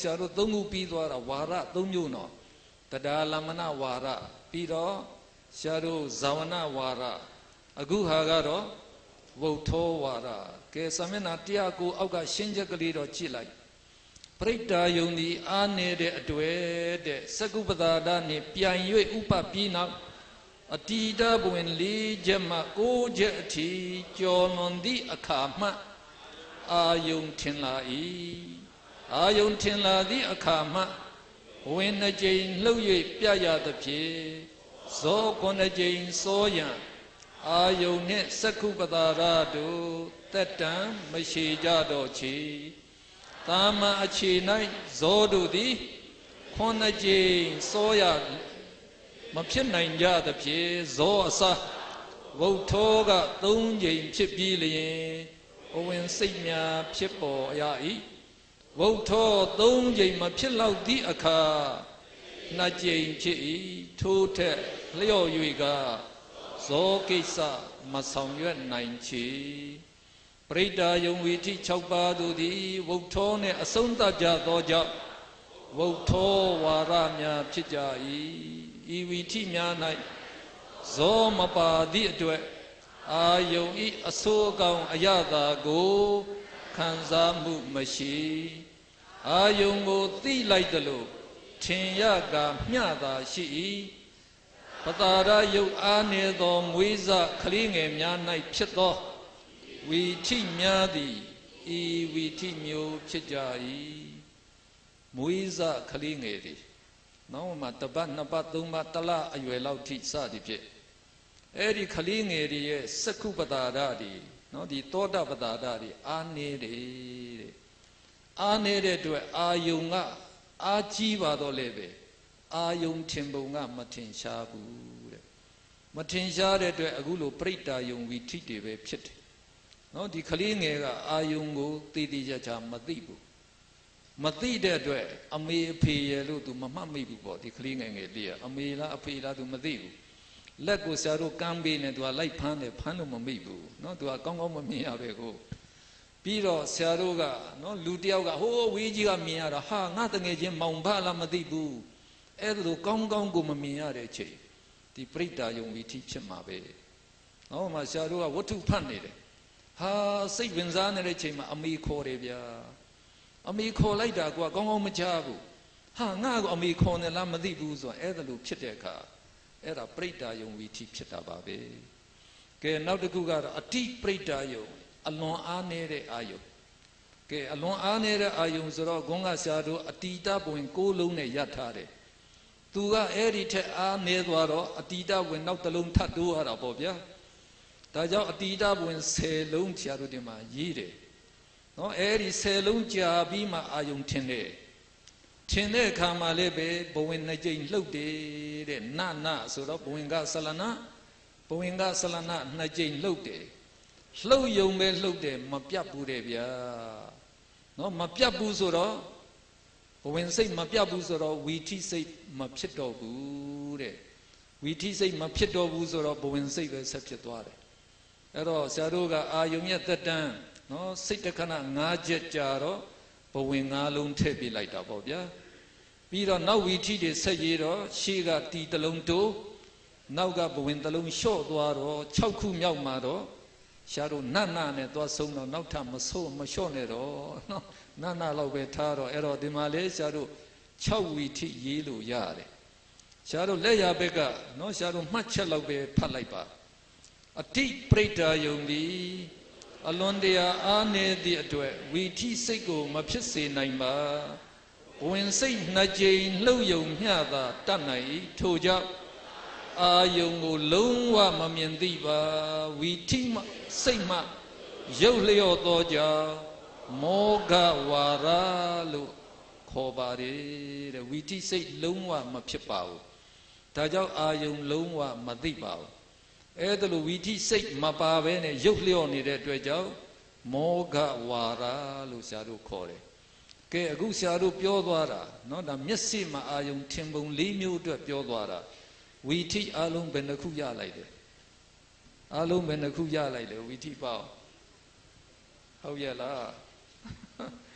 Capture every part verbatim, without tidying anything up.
ဆရာတို့သုံးခုပြီးသွားတာဝါရသုံးမျိုးနော်တရားလမဏဝါရပြီးတော့ဆရာတို့ဇာဝနဝါရအခုဟာကတော့ဝုထောဝါရကဲသမဏတရားကိုအောက်ကရှင်းချက်ကလေးတော့ကြည့်လိုက်ပရိဒါယုံဒီအားနေတဲ့အတွက်တဲ့စကုပ္ပဒါဒနဲ့ပြန်၍ဥပပြီးနောက်အတ္တိတဘဝင်လေးချက်မှကိုးချက်အထိကျော်လွန်သည့်အခါမှအာယုံထင်လာ၏အာယုံထင်လာသည့်အခါမှဝင်းနှကြိမ်လှုပ်၍ပြရသဖြင့်ဇောခုနှစ်ကြိမ်စောရန်အာယုန်နှင့်စက္ခုပတာရတို့တက်တံမရှိကြတော့ချေသာမန်အခြေ၌ဇောတို့သည်ခုနှစ်ကြိမ်စောရမဖြစ်နိုင်ကြသဖြင့်ဇောအစဝုတ်ထောကသုံးကြိမ်ဖြစ်ပြီးလျင်အဝင်စိတ်များဖြစ်ပေါ်ရ၏ဝုတ်ထောသုံးကြိမ်မဖြစ်လောက်သည့်အခါနှစ်ကြိမ်ဖြစ်၏ထို့ထက်လျော့၍ကဇောကိစ္စမဆောင်ရွက်နိုင်ချေပရိဒါယုံဝီထိ၆ပါးတို့သည်ဝုတ်ထောနှင့်အဆုံးသတ်ကြသောကြောင့်ဝုတ်ထောဝါရများဖြစ်ကြ၏ဤဝီထိများ၌ဇောမပါသည့်အတွက်အာယုံဤအဆိုးအကောင်အရသာကိုခံစားမှုမရှိအာယုံကိုသိလိုက်သလိုထင်ရကမျှသာရှိ၏ပတာရယုတ်အားနေသောမွေးစားကလေးငယ်များ၌ဖြစ်သောဝီထိများသည်ဤဝီထိမျိုးဖြစ်ကြ၏မွေးစားကလေးငယ်သည်နောက်မှတပတ်နှစ်ပတ်သုံးပတ်တလအရွယ်လောက်ထိစသည်ဖြစ်အဲ့ဒီကလေးငယ်တွေရဲ့စက္ခုပတာရတွေနော်ဒီသောတာပတာရတွေအားနေတယ်တဲ့အားနေတဲ့အတွက်အာယုံကအားကြီးပါတော့လေပဲအာယုံထင်ပုံကမထင်ရှားဘူးတဲ့မထင်ရှားတဲ့အတွက်အခုလိုပရိဒါယုံဝီထိတွေပဲဖြစ်တယ်နော်ဒီကလေးငယ်ကအာယုံကိုတည်တည်ချာချာမသိဘူးမသိတဲ့အတွက်အမေအဖေရလို့သူမမှတ်မိဘူးပေါ့ဒီကလေးငယ်ငယ်လေးကအမေလားအဖေလားသူမသိဘူးလက်ကိုဆရာတို့ကမ်းပေးနေသူကလိုက်ဖမ်းတယ်ဖမ်းလို့မမိဘူးနော်သူကကောင်းကောင်းမမြင်ရပဲကိုပြီးတော့ဆရာတို့ကနော်လူတယောက်ကဟိုးဝေးကြီးကမြင်ရတာဟာငါတငယ်ချင်းမောင်ဖလားမသိဘူးအဲ့ဒါလိုကောင်းကောင်းကိုမမြင်ရတဲ့အချိန်ဒီပရိဒါယုံဝီထိဖြစ်မှာပဲဟောမှာဆရာတို့ကဝတ္ထုဖတ်နေတယ်ဟာစိတ်ဝင်စားနေတဲ့အချိန်မှာအမေခေါ်တယ်ဗျာအမေခေါ်လိုက်တာကွာကောင်းကောင်းမချဘူးဟာငါကအမေခေါ်နေလားမသိဘူးဆိုတော့အဲ့ဒါလိုဖြစ်တဲ့အခါအဲ့ဒါပရိဒါယုံဝီထိဖြစ်တာပါပဲကဲနောက်တစ်ခုကတော့အတိပရိဒါယုံအလွန်အားနေတဲ့အာယုံကဲအလွန်အားနေတဲ့အာယုံဆိုတော့ဂုံးကဆရာတို့အတိတပွင့်ကိုးလုံးနဲ့ရပ်ထားတယ်သူကအဲ့ဒီထက်အားနေသွားတော့အတိတပွင့်နောက်တစ်လုံးထပ်တိုးရတာပေါ့ဗျာဒါကြောင့်အတိတပွင့်ဆယ်လုံးဆရာတို့ဒီမှာရေးတယ်နော်အဲ့ဒီဆယ်လုံးကြာပြီးမှအာယုံထင်တယ်ထင်တဲ့အခါမှာလည်းပဲဘဝင်နှစ်ကြိမ်လှုပ်တယ်တဲ့နနဆိုတော့ဘဝင်ကဆလနာဘဝင်ကဆလနာနှစ်ကြိမ်လှုပ်တယ်လှုပ်ယုံပဲလှုပ်တယ်မပြတ်ဘူးတဲ့ဗျာနော်မပြတ်ဘူးဆိုတော့ဘဝင်စိတ်မပြတ်ဘူးဆိုတော့ဝီထိစိတ်မဖြစ်တော့ဘူးတဲ့ဝီထိစိတ်မဖြစ်တော့ဘူးဆိုတော့ဘဝင်စိတ်ပဲဆက်ဖြစ်သွားတယ်အဲ့တော့ဆရာတို့ကအာယုံရဲ့သက်တမ်းနော်စိတ်တခဏ၅ချက်ကြာတော့ဘဝင်၅လုံးထည့်ပြလိုက်တာပေါ့ဗျာပြီးတော့နောက်ဝီထိတွေဆက်ရတော့ရှေ့ကတီတလုံးတိုးနောက်ကဘဝင်တလုံးလျှော့သွားတော့၆ခုမြောက်မှာတော့ရှားတို့နတ်နာနဲ့သွားဆုံးတော့နောက်ထပ်မဆိုးမလျှော့နဲ့တော့နော်နတ်နာလောက်ပဲထားတော့အဲ့တော့ဒီမှာလေရှားတို့၆ဝီထိရေးလို့ရတယ်ရှားတို့လက်ရဘက်ကနော်ရှားတို့မှတ်ချက်လောက်ပဲဖတ်လိုက်ပါအတိပရိဒါယုံဒီအလွန်တရာအားနေသည့်အတွက်ဝီထိစိတ်ကိုမဖြစ်စေနိုင်ပါဝင်စိတ်နှစ်ကြိမ်လှုပ်ယုံမျှသာတတ်နိုင်ထို့ကြောင့်အာယုံကိုလုံးဝမမြင်သိပါဝီထိမစိတ်မှရုပ်လျော့သောကြောင့်မောဂဝါရလို့ခေါ်ပါတယ်တဲ့ဝီထိစိတ်လုံးဝမဖြစ်ပါဘူးဒါကြောင့်အာယုံလုံးဝမသိပါဘူးအဲ့ဒါလိုဝီထိစိတ်မပါဘဲနဲ့ရုပ်လျော့နေတဲ့အတွက်ကြောင့်မောဂဝါရလို့ဆရာတို့ခေါ်တယ်ကဲအခုဆရာတို့ပြောသွားတာနော်ဒါမျက်စိမှာအာယုံထင်ပုံ၄မျိုးအတွက်ပြောသွားတာဝီထိအလုံးဘယ်နှခုရလိုက်တယ်အလုံးဘယ်နှခုရလိုက်လဲဝီထိပေါ့ဟုတ်ရဲ့လား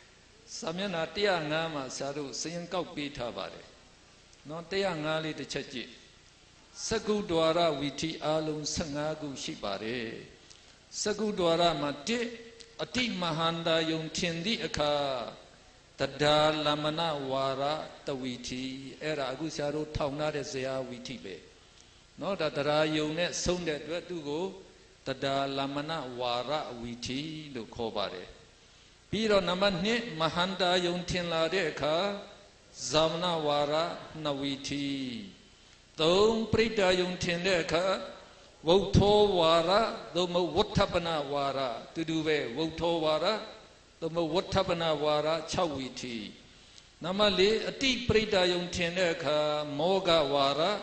Samyana tia ngama saru sayangkau pita bare. No tia ngali de chaji. Sagu dwara witi alung sangagu shibare. Sagu dwara mati ati mahanda yung tindi aka. Tada lamana wara tawiti. Era agu saru tauna de zaya witi be. No tada yung ne sonde dua tugo. Tada lamana wara witi lo kobare. Piro naman ni mahanda yung tinla de ka zamna wara nawiti. Tong prita yung tinle ka wauto wara domo watapana wara tuduwe wauto wara domo watapana wara chawiti. Namali ati prita yung tinle ka moga wara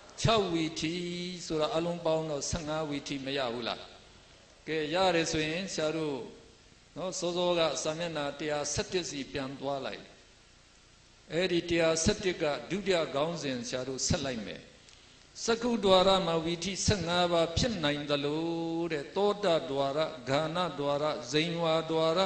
chawiti sura alung pao no sanga witi maya hula. Ke yare suin saru no sozoga samyana tia satyasi pian twa lai edi tia satyaka dudya gaungsin saru set lai me saku dwara ma witi fifteen ba phit nain dalo de toda dwara ghana dwara zainwa dwara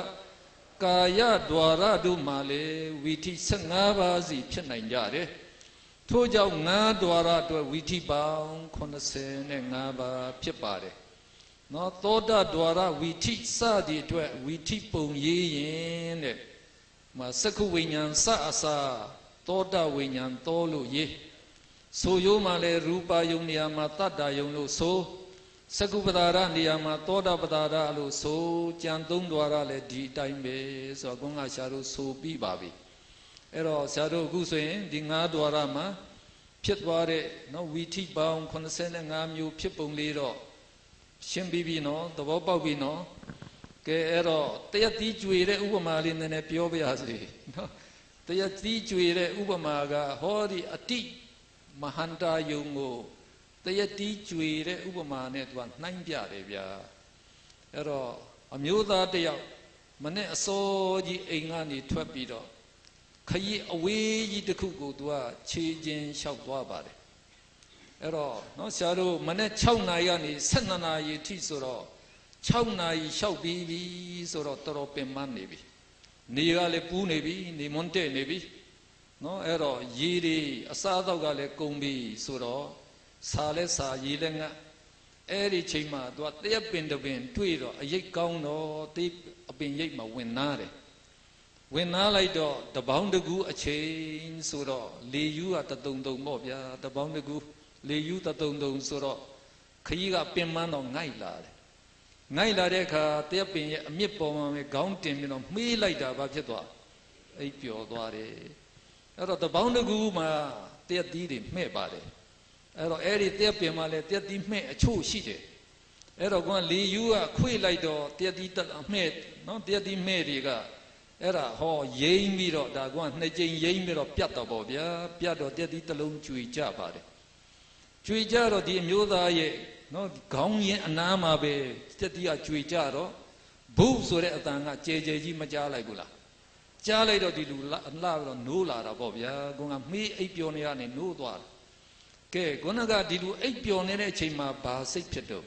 kaya dwara du ma le witi fifteen ba si phit nain ja de tho jaw five dwara atwe witi paung ninety-five ba phit pa de. No toda dwara witi sa di tue witi pong ye yin de ma saku winyan sa asa toda winyan tolu ye so yo ma le rupa yung niya ma tatta yung lo so saku padara niya ma toda padara lo so chan tong dwara le di time be so akong nga siya ro so pi ba bi ero siya ro gu so yin di five dwara ma phit twa de no witi paung ninety-fiveမျိုးphit pong le ro Shin bibi no, the Bobabi no, Gero, they are teacher Ubama in the Piobiasi. They are teacher Ubamaga, Hori ati Mahanta Yungo, they are teacher Ubama net one, nine Piarevia. Ero, a muda de Mane Soji Engani Twapido. Kayi away the cuckoo to a changing shout wabare. Ero, no shadow, mane chow nayani, senana ye tisoro, chow nay shall be soro torope man nebi. Niga le pu nebi, ni monte nebi. No ero, yiri, asado gale kumbi soro, sale sa yilenga. Eri chima, dwa te bin the bin, tuiro, a yik gong no, deep a bin yik ma winare. When I do the bound gu a chain soro, lay you at the dundong mobia, the bound gu. Le yu ta tong tong so ro khayi ga pin man do ngai la de ngai la de kha taya pin ye amit paw ma me gaung tin pi no hme lai da ba phit twa ai pyo twa de ai ro tabaung taku ma taya ti de hme pa de ai ro ai ri taya pin ma le taya ti hme a chou shi de ai ro kon le yu ga khwe lai do taya ti hme no taya ti hme de ga ai ra ho yiin pi do da kon hai chain yiin pi do pyat taw paw bya pyat do taya ti talong chwi ja pa de chwi ja do di amyo da ye no gaung yin ana ma be taya ti ga chwi ja do bhu so de atan ga che che ji ma ja lai bu la ja lai do di lu la la do no la da paw bya kon ga hme ai pyo ne ya ne no twa ke kon ga di lu ai pyo ne de a chain ma ba sait phit do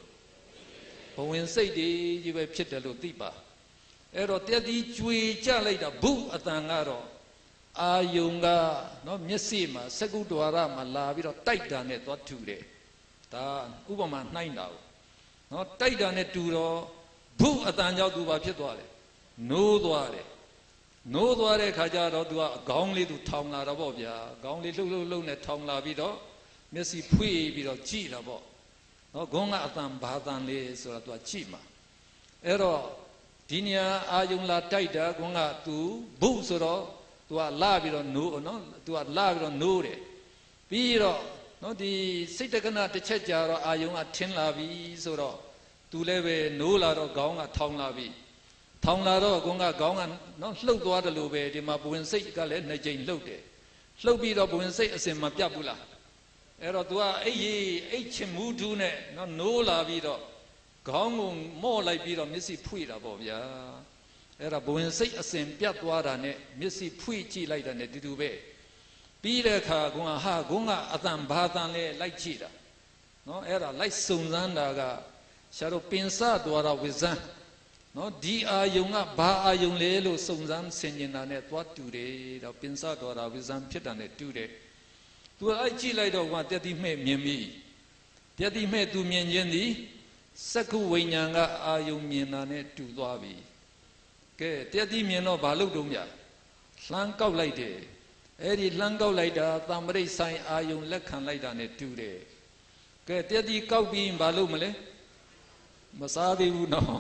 bawin sait de ji be phit de lo ti pa ai ro taya ti chwi ja lai da bhu atan ga doအာယုံကနော်မျက်စိမှာစကုဒ္ဒဝါရမှာလာပြီးတော့တိုက်တာနဲ့သွားတူတယ်ဒါဥပမာနှိုင်းတာကိုနော်တိုက်တာနဲ့တူတော့ဘုအတန်ကြောင့်သူဘာဖြစ်သွားလဲနိုးသွားတယ်နိုးသွားတဲ့ခါကျတော့သူကအကောင်းလေးသူထောင်လာတော့ဗောဗျာအကောင်းလေးလှုပ်လှုပ်လှုပ်နဲ့ထောင်လာပြီးတော့မျက်စိဖွေးပြီးတော့ကြည့်တာဗောနော်ဂုံးကအတန်ဘာတန်လေးဆိုတော့သူကကြည့်မှာအဲ့တော့ဒီနေရာအာယုံလာတိုက်တာဂုံးကသူဘုဆိုတော့သူကလာပြီးတော့နိုးနော်သူကလာပြီးတော့နိုးတယ်ပြီးတော့နော်ဒီစိတ်တက္ကနာတစ်ချက်ကြာတော့အာယုံကထင်းလာပြီဆိုတော့သူလည်းပဲနိုးလာတော့ခေါင်းကထောင်လာပြီထောင်လာတော့ကုန်းကခေါင်းကနော်လှုပ်သွားတယ်လို့ပဲဒီမှာဘဝင်စိတ်ကလည်းနှစ်ကြိမ်လှုပ်တယ်လှုပ်ပြီးတော့ဘဝင်စိတ်အစင်မပြတ်ဘူးလားအဲ့တော့သူကအိတ်ကြီးအိတ်ချင်မူးထူးနဲ့နော်နိုးလာပြီးတော့ခေါင်းကိုမော့လိုက်ပြီးတော့မျက်စိဖွေ့တာပေါ့ဗျာအဲ့ဒါဘဝင်စိတ်အစဉ်ပြတ်သွားတာနဲ့မျက်စိဖွေ့ကြည့်လိုက်တာနဲ့တူတူပဲပြီးတဲ့အခါကွန်ကဟာကွန်ကအတန်ဘာတန်လဲလိုက်ကြည့်တာနော်အဲ့ဒါလိုက်စုံစမ်းတာကရှာတော့ပင်စသွားတာဝိဇ္ဇံနော်ဒီအာယုံကဘာအာယုံလဲလို့စုံစမ်းဆင်ခြင်တာနဲ့သွားတူတယ်တော့ပင်စတော်တာဝိဇံဖြစ်တာနဲ့တူတယ်သူအဲ့ကြည့်လိုက်တော့ကတတိမဲ့မြင်ပြီတတိမဲ့သူမြင်ခြင်းသည်စက္ခုဝိညာဉ်ကအာယုံမြင်တာနဲ့တူသွားပြီကဲတတိမြင်တော့ဘာလို့တုံးမြလှမ်းကောက်လိုက်တယ်အဲ့ဒီလှမ်းကောက်လိုက်တာသံပရိဆိုင်အာယုံလက်ခံလိုက်တာနဲ့တူတယ်ကဲတတိကောက်ပြီးဘာလို့မလဲမစားသေးဘူးနော်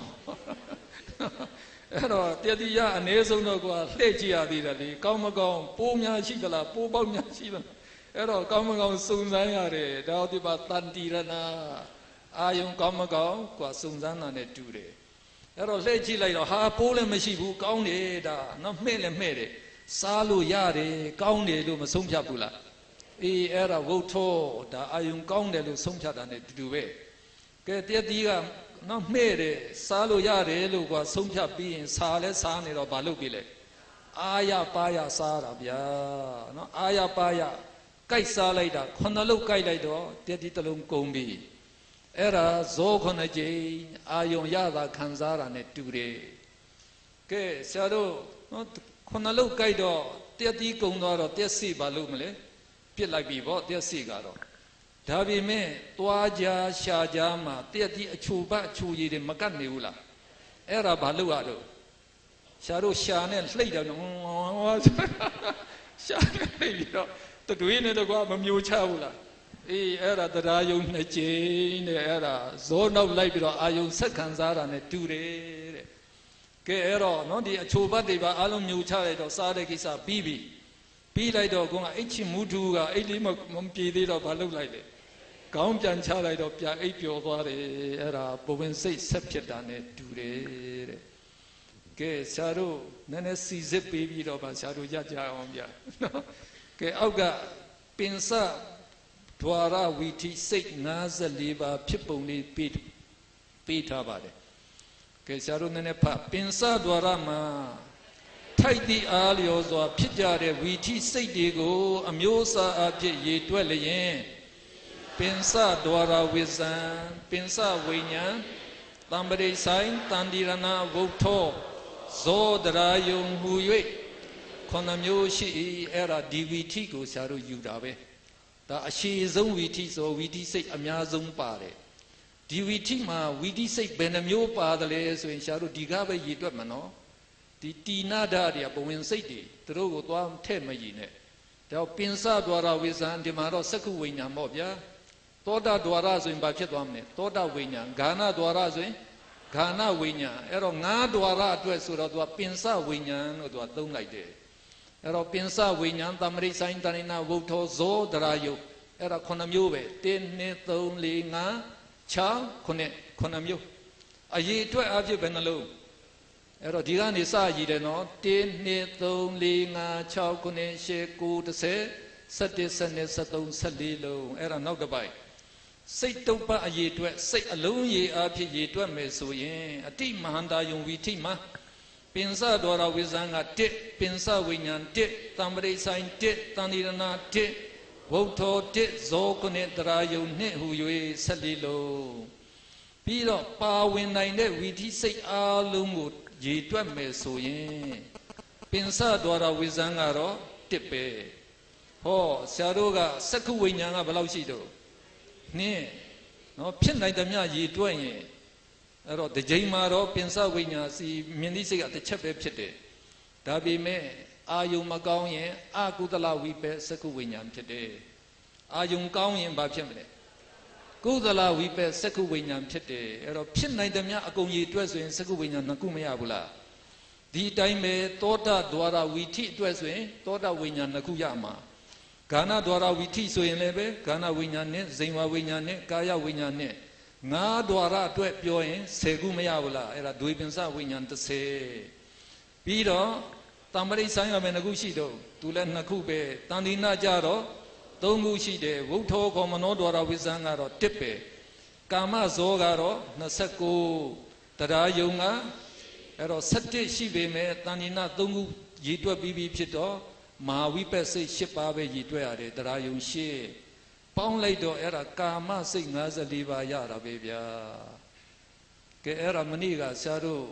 အဲ့တော့တတိယအနည်းဆုံးတော့ကွာလှည့်ကြည့်ရသေးတယ်လေကောင်းမကောင်းပိုးများရှိသလားပိုးပေါက်များရှိသလားအဲ့တော့ကောင်းမကောင်းစုံစမ်းရတယ်ဒါဒီပါတန်တီရဏအာယုံကောင်းမကောင်းကွာစုံစမ်းတာနဲ့တူတယ်အဲ့တော့လှည့်ကြည့်လိုက်တော့ဟာပိုးလည်းမရှိဘူးကောင်းတယ်ဒါနော်မှဲ့လည်းမှဲ့တယ်စားလို့ရတယ်ကောင်းတယ်လို့မဆုံးဖြတ်ဘူးလားအေးအဲ့ဒါဝုတ်ထောဒါအာယုံကောင်းတယ်လို့ဆုံးဖြတ်တာနဲ့တူတူပဲကဲတတိကနော်မှဲ့တယ်စားလို့ရတယ်လို့ကွာဆုံးဖြတ်ပြီးရင်စားလဲစားနေတော့ဘာလုပ်ပြီလဲအာရပါရစားတာဗျာနော်အာရပါရကြိုက်စားလိုက်တာခုနှစ်လုံးကြိုက်လိုက်တော့တတိတလုံးကုန်ပြီအဲ့ဒါဇောခုနှစ်ကြိမ်အာယုံရတာခံစားတာနဲ့တူတယ်ကဲဆရာတို့နော်ခုနှစ်လုံးကြိုက်တော့တတိကုန်သွားတော့တက်စီဘာလို့မလဲပြစ်လိုက်ပြီဗောတက်စီကတော့ဒါပေမဲ့သွားကြရှာကြမှာတည့်တည့်အချိုပတ်အချိုရည်တွေမကတ်နေဘူးလားအဲ့ဒါဘာလို့ရတော့ရှာတို့ရှာနဲ့လှိတ်တယ်နော်ရှာနဲ့လှိတ်ပြီးတော့တွေးနေတော့ကွာမမျိုးချဘူးလားအေးအဲ့ဒါတရားယုံနှစ်ကြိမ်နဲ့အဲ့ဒါဇောနောက်လိုက်ပြီးတော့အာယုံဆက်ခံစားတာနဲ့တူတယ်တဲ့ကဲအဲ့တော့နော်ဒီအချိုပတ်တွေပါအလုံးမျိုးချလိုက်တော့စားတဲ့ကိစ္စပြီးပြီပြီးလိုက်တော့ကွာအိတ်ချီမူထူကအိတ်လေးမပြေသေးတော့ဘာလုပ်လိုက်လဲကောင်းပြန်ချလိုက်တော့ပြန်အိပ်ပျော်သွားတယ်အဲ့ဒါဘဝင်စိတ်ဆက်ဖြစ်တာနဲ့တူတယ်တဲ့ကဲဆရာတို့နည်းနည်းစီစစ်ပေးပြီးတော့ဗာဆရာတို့ရကြအောင်ဗျာနော်ကဲအောက်ကပင်စဒွါရဝီထိစိတ်၅၄ပါးဖြစ်ပုံလေးပေးပေးထားပါတယ်ကဲဆရာတို့နည်းနည်းဖတ်ပင်စဒွါရမှာထိုက်သည့်အားလျော်စွာဖြစ်ကြတဲ့ဝီထိစိတ်တွေကိုအမျိုးအစားအဖြစ်ရေတွက်လျင်ပင်စဒွါရဝိဇံပင်စဝိညာဉ်တံပရိဆိုင်တန်တိရဏဝုတ်ထောဇောတရာယုံဟူ၍ခုနှစ်မျိုးရှိအဲ့ဒါဒီဝီထိကိုဆရာတို့ယူတာပဲဒါအရှိဆုံးဝီထိဆိုဝီထိစိတ်အများဆုံးပါတယ်ဒီဝီထိမှာဝီထိစိတ်ဘယ်နှမျိုးပါတယ်လဲဆိုရင်ဆရာတို့ဒီကားပဲရည်တွက်မှာနော်ဒီတီနာဒတွေကဘဝင်စိတ်တွေသူတို့ကိုသွားထဲ့မရည်နဲ့ဒါပင်စဒွါရဝိဇံဒီမှာတော့စက္ခုဝိညာဉ်ပေါ့ဗျာသောတာဒွါရဆိုရင်ဘာဖြစ်သွားမလဲသောတာဝိညာဉ်ဂါနဒွါရဆိုရင်ဂါနဝိညာဉ်အဲ့တော့ငါးဒွါရအတွက်ဆိုတော့သူကပင်စဝိညာဉ်လို့သူကသုံးလိုက်တယ်အဲ့တော့ပင်စဝိညာဉ်တမရိဆိုင်တဏိနာဝုထောဇောတရာယုအဲ့ဒါခုနှစ်မျိုးပဲတစ် နှစ် သုံး လေး ငါး ခြောက် ခုနှစ်ခုနှစ်မျိုးအရေးအတွက်အဖြစ်ပဲနှလုံးအဲ့တော့ဒီကနေစရည်တယ်နော်တစ် နှစ် သုံး လေး ငါး ခြောက် ခုနှစ် ရှစ် ကိုး တစ်ဆယ် ဆယ့်တစ် ဆယ့်နှစ် ဆယ့်သုံး ဆယ့်လေးလုံးအဲ့ဒါနောက်တစ်ပိုက်စိတ်တုပ္ပအရေးအတွက်စိတ်အလုံးရေအဖြစ်ရေတွက်မယ်ဆိုရင်အတိမဟာန္တာယုံဝီထိမှာပင်စဒွါရဝိဇံကတစ်ပင်စဝိညာဉ်တစ်တံပရိဆိုင်တစ်တန်တိရဏတစ်ဝုတ်ထောတစ်ဇောကုနှစ်တရာယုံနှစ်ဟူ၍ဆယ့်လေးလုံးပြီးတော့ပါဝင်နိုင်တဲ့ဝီထိစိတ်အားလုံးကိုရေတွက်မယ်ဆိုရင်ပင်စဒွါရဝိဇံကတော့တစ်ပဲဟောဆရာတို့ကစက္ခုဝိညာဉ်ကဘယ်လောက်ရှိတော့နင်းနော်ဖြစ်နိုင်သမျှရေတွက်ရင်အဲ့တော့ဒီချိန်မှာတော့ပင်စဝိညာဉ်စီမြင်သိစိတ်ကတစ်ချက်ပဲဖြစ်တယ်ဒါပေမဲ့အာယုံမကောင်းရင်အကုသလဝိပဲစက္ခုဝိညာဉ်ဖြစ်တယ်အာယုံကောင်းရင်ဘာဖြစ်မလဲကုသလဝိပဲစက္ခုဝိညာဉ်ဖြစ်တယ်အဲ့တော့ဖြစ်နိုင်သမျှအကုန်ရေတွက်ဆိုရင်စက္ခုဝိညာဉ်နှစ်ခုမရဘူးလားဒီအတိုင်းပဲသောတာဒွါရဝီထိအတွက်ဆိုရင်သောတာဝိညာဉ်နှစ်ခုရမှာဂါနဒွါရဝီထိဆိုရင်လည်းပဲဂါနဝိညာဉ်နဲ့ဇိမ်ဝဝိညာဉ်နဲ့ကာယဝိညာဉ်နဲ့ငါးဒွါရအတွက်ပြောရင်ဆယ်ခုမရဘူးလားအဲ့ဒါဒွေပင်စဝိညာဉ်တစ်ဆယ်ပြီးတော့တံပရိဆိုင်ရမယ်နှစ်ခုရှိတော့သူလည်းနှစ်ခုပဲတန်တိနာကြတော့သုံးခုရှိတယ်ဝုထောခောမနောဒွါရဝိဇံကတော့တစ်ပဲကာမဇောကတော့နှစ်ဆယ့်ကိုးတရားယုံကအဲ့တော့ဆယ့်တစ်ရှိပေမဲ့တန်တိနာသုံးခုရည်တွက်ပြီးပြီးဖြစ်တော့မဟာဝိပဿစိတ်၈ပါးပဲရည်တွက်ရတယ်တရားယုံရှင်းပေါင်းလိုက်တော့အဲ့ဒါကာမစိတ်၅၄ပါးရတာပဲဗျာကဲအဲ့ဒါမနေ့ကဆရာတို့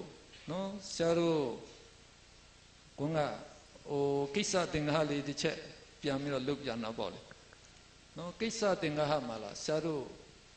no sharu kunga o kisa tingha li di che pian mi ro lup pian na paw le no kisa tingha ha ma la sharu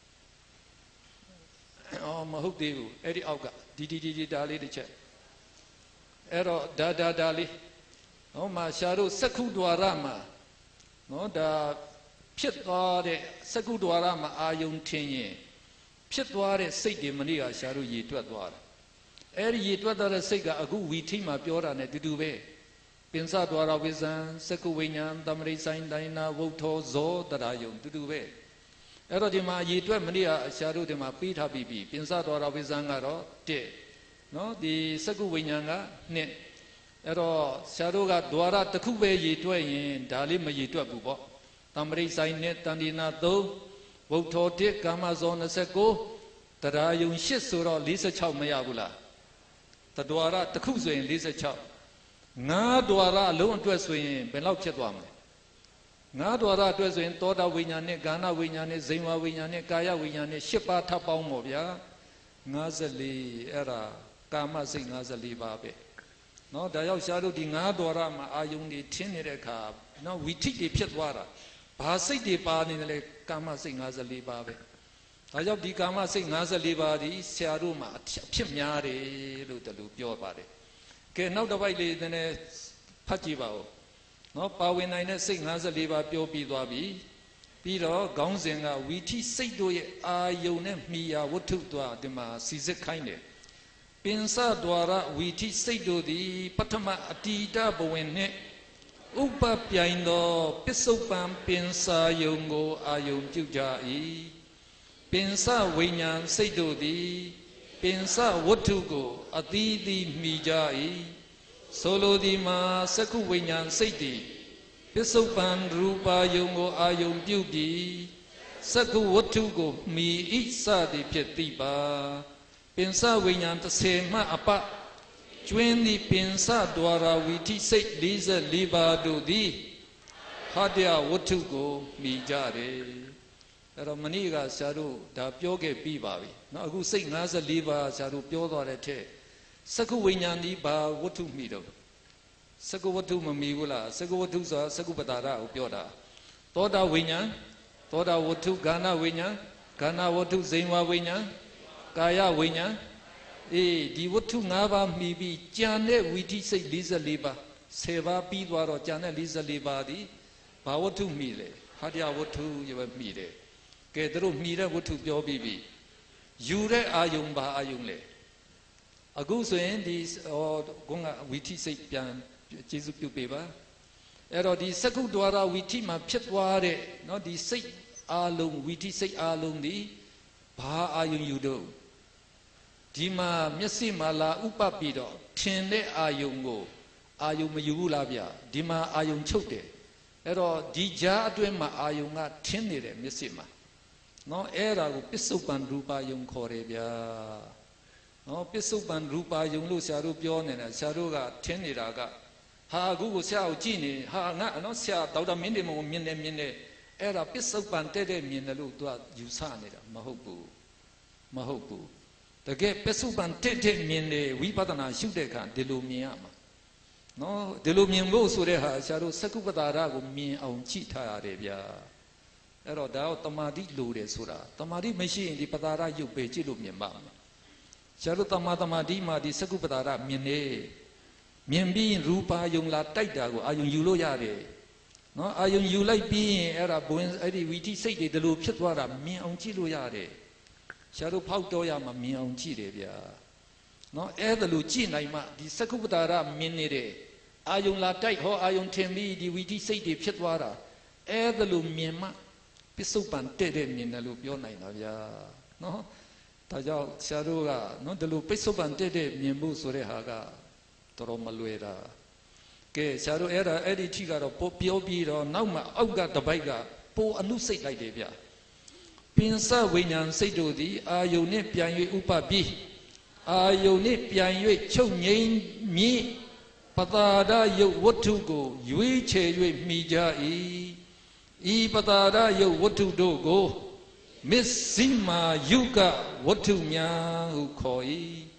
oh maဟုတ်သေးဘူးအဲ့ဒီအောက်ကဒီဒီဒီဒါလေးတစ်ချက်အဲ့တော့ဒါဒါဒါလေးဟောမှာရှာတို့စက္ခုဒွါရမှာနော်ဒါဖြစ်သွားတဲ့စက္ခုဒွါရမှာအာယုံထင်ရင်ဖြစ်သွားတဲ့စိတ်တွေမနေ့ကရှာတို့ရေတွက်သွားတာအဲ့ဒီရေတွက်သွားတဲ့စိတ်ကအခုဝီထိမှာပြောတာ ਨੇ တူတူပဲပင်စဒွါရဝိဇံစက္ခုဝိညာဉ်တမရိဆိုင်တိုင်းနာဝုထောဇောတရာယုံတူတူပဲအဲ့တော့ဒီမှာရေတွက်မနေ့ကရှာတို့ဒီမှာပြီးထားပြီးပြီပင်စဒွါရဝိဇံကတော့တစ်နော်ဒီစက္ခုဝိညာဉ်ကနှစ်အဲ့တော့ဆရာတို့ကဒွါရတစ်ခုပဲရေတွက်ရင်ဒါလေးမရေတွက်ဘူးပေါ့တမ္ပရိဆိုင်နဲ့တန်ဒီနာသုံးဝုထောတစ်ကာမဇော၂၉တရားယုံ၈ဆိုတော့၄၆မရဘူးလားတဒွါရတစ်ခုဆိုရင်၄၆ငါးဒွါရအလုံးအတွက်ဆိုရင်ဘယ်လောက်ဖြစ်သွားမလဲငါးဒွါရအတွက်ဆိုရင်သောတာဝိညာဉ်နဲ့ဂန္ဓဝိညာဉ်နဲ့ဇိမ်ဝဝိညာဉ်နဲ့ကာယဝိညာဉ်နဲ့၈ပါးထပ်ပေါင်းပေါ့ဗျာ၅၄အဲ့ဒါကာမစိတ်၅၄ပါးပဲနော်ဒါရောက်ရှားတို့ဒီငါးဒွါရမှာအာယုန်တွေထင်းနေတဲ့အခါနော်ဝီထိတွေဖြစ်သွားတာဘာစိတ်တွေပါနေတယ်လဲကာမစိတ်၅၄ပါးပဲဒါကြောင့်ဒီကာမစိတ်၅၄ပါးဒီဆရာတို့မှာအဖြစ်များတယ်လို့တလူပြောပါတယ်ကဲနောက်တစ်ပိုက်လေးနည်းနည်းဖတ်ကြည့်ပါဦးနော်ပါဝင်နိုင်တဲ့စိတ်၅၄ပါးပြောပြီးသွားပြီပြီးတော့ခေါင်းစဉ်ကဝီထိစိတ်တို့ရဲ့အာယုန်နဲ့မိယာဝတ္ထုသွားဒီမှာစီစစ်ခိုင်းတယ်ပင်စဒွါရဝီထိစိတ်တို့သည်ပထမအတိတဘဝင်နှင့်ဥပပြိုင်သောပစ္စုပန်ပင်စာယုံကိုအာယုံပြုကြ၏ပင်စဝိညာဉ်စိတ်တို့သည်ပင်စဝတ္ထုကိုအသီးသီးမိကြ၏ဆိုလိုသည်မှာစက္ခုဝိညာဉ်စိတ်သည်ပစ္စုပန်ရူပါယုံကိုအာယုံပြုပြီးစက္ခုဝတ္ထုကိုမိဤစသည်ဖြစ်သည်ပါပင်စဝိညာဉ်တစ်ဆယ်မှအပကျွင်းသည်ပင်စဒွါရဝီထိစိတ်၄၄ပါးတို့သည်ဟာတယဝတ္ထုကိုမိကြတယ်အဲ့တော့မနေ့ကဆရာတို့ဒါပြောခဲ့ပြီးပါပြီเนาะအခုစိတ်၅၄ပါးဆရာတို့ပြောသွားတဲ့ထက်စက္ခုဝိညာဉ်ဒီဘာဝတ္ထုမိတော့စက္ခုဝတ္ထုမမိဘူးလားစက္ခုဝတ္ထုဆိုတာစက္ခုပတာရကိုပြောတာသောတာဝိညာဉ်သောတာဝတ္ထုဂန္ဓဝိညာဉ်ဂန္ဓဝတ္ထုဇိမ်ဝဝိညာဉ်ကာယဝိညာဉ်အေးဒီဝတ္ထု၅ပါးမိပြီးကြံတဲ့ဝီထိစိတ်၄၄ပါး၁၀ပါးပြီးသွားတော့ကြံတဲ့၄၄ပါးဒီဘာဝတ္ထုမိလဲဟာတယဝတ္ထုရပဲမိတယ်ကဲတို့မိတဲ့ဝတ္ထုပြောပြီးပြီယူတဲ့အာယုံဘာအာယုံလဲအခုဆိုရင်ဒီဟောကုန်းကဝီထိစိတ်ပြန်ကျေစုပြုပေးပါအဲ့တော့ဒီစက္ခုဒွါရဝီထိမှာဖြစ်သွားတဲ့เนาะဒီစိတ်အာလုံးဝီထိစိတ်အာလုံးဒီဘာအာယုံယူတော့ဒီမှာမျက်စိမှာလာဥပပြီးတော့ထင်တဲ့အာယုံကိုအာယုံမယူဘူးလားဗျဒီမှာအာယုံချုပ်တယ်အဲ့တော့ဒီကြားအတွင်းမှာအာယုံကထင်းနေတယ်မျက်စိမှာနော်အဲ့ဒါကိုပစ္စုပန်ရူပါယုံခေါ်တယ်ဗျာနော်ပစ္စုပန်ရူပါယုံလို့ဆရာတို့ပြောနေတယ်ဆရာတို့ကထင်းနေတာကဟာအခုကိုဆရာကိုကြည့်နေဟာငါနော်ဆရာဒေါက်တာမင်းတင်မမြင်နေမြင်နေအဲ့ဒါပစ္စုပန်တဲ့တဲ့မြင်တယ်လို့သူကယူဆနေတာမဟုတ်ဘူးမဟုတ်ဘူးတကယ်ပစ္စုပန်တဲ့တဲ့မြင်နေဝိပဿနာရှုတဲ့အခါဒီလိုမြင်ရမှာနော်ဒီလိုမြင်ဖို့ဆိုတဲ့ဟာဆရာတို့စက္ခုပတာရကိုမြင်အောင်ကြည့်ထားရတယ်ဗျာအဲ့တော့ဒါတော့တမာတိလိုတယ်ဆိုတာတမာတိမရှိရင်ဒီပတာရရုပ်ပဲကြည့်လို့မြင်ပါမှာဆရာတို့တမာတမာတိမှာဒီစက္ခုပတာရမြင်နေမြင်ပြီးရူပါယုံလာတိုက်တာကိုအာယုံယူလို့ရတယ်နော်အာယုံယူလိုက်ပြီးရင်အဲ့ဒါဘဝင်အဲ့ဒီဝီထိစိတ်တွေဒီလိုဖြစ်သွားတာမြင်အောင်ကြည့်လို့ရတယ်ဆရာတို့ဖောက်တော်ရမှာမြင်အောင်ကြည့်တယ်ဗျာနော်အဲ့ဒါလိုကြည့်နိုင်မှဒီစက္ခုပတာရမြင်နေတဲ့အာယုံလာတိုက်ဟောအာယုံထင်ပြီးဒီဝီထိစိတ်တွေဖြစ်သွားတာအဲ့ဒါလိုမြင်မှပစ္စုပန်တဲ့တဲ့မြင်တယ်လို့ပြောနိုင်တာဗျာနော်ဒါကြောင့်ဆရာတို့ကနော်ဒီလိုပစ္စုပန်တဲ့တဲ့မြင်ဖို့ဆိုတဲ့ဟာကတော်တော်မလွယ်တာကဲဆရာတို့အဲ့ဒါအဲ့ဒီထိကတော့ပိုပြောပြီးတော့နောက်မှအောက်ကတပိုက်ကပိုအနုစိတ်လိုက်တယ်ဗျပင်စဝိညာဉ်စိတ်တို့သည်အာယုန်နှင့်ပြန်၍ဥပပြီးအာယုန်နှင့်ပြန်၍ချုပ်ငိမ့်မြင့်ပတာဒယုတ်ဝတ္ထုကိုရွေးချယ်၍မိကြ၏ဤပတာဒယုတ်ဝတ္ထုတို့ကိုမစ္စိမာယုကဝတ္ထုများဟုခေါ်၏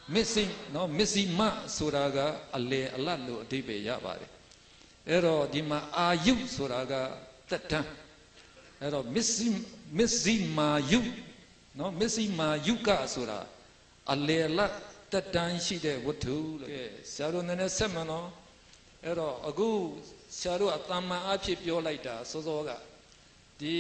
missing နော် missing မဆိုတာကအလေအလတ်လို့အဓိပ္ပာယ်ရပါတယ်အဲ့တော့ဒီမှာအာယုဆိုတာကတက်တန်းအဲ့တော့ missing missing မာယုနော် missing မာယုကဆိုတာအလေအလတ်တက်တန်းရှိတဲ့ဝတ္ထုလို့ဆရာတို့နည်းနည်းဆက်မနော်အဲ့တော့အခုဆရာတို့အတမန်အဖြစ်ပြောလိုက်တာစောစောကဒီ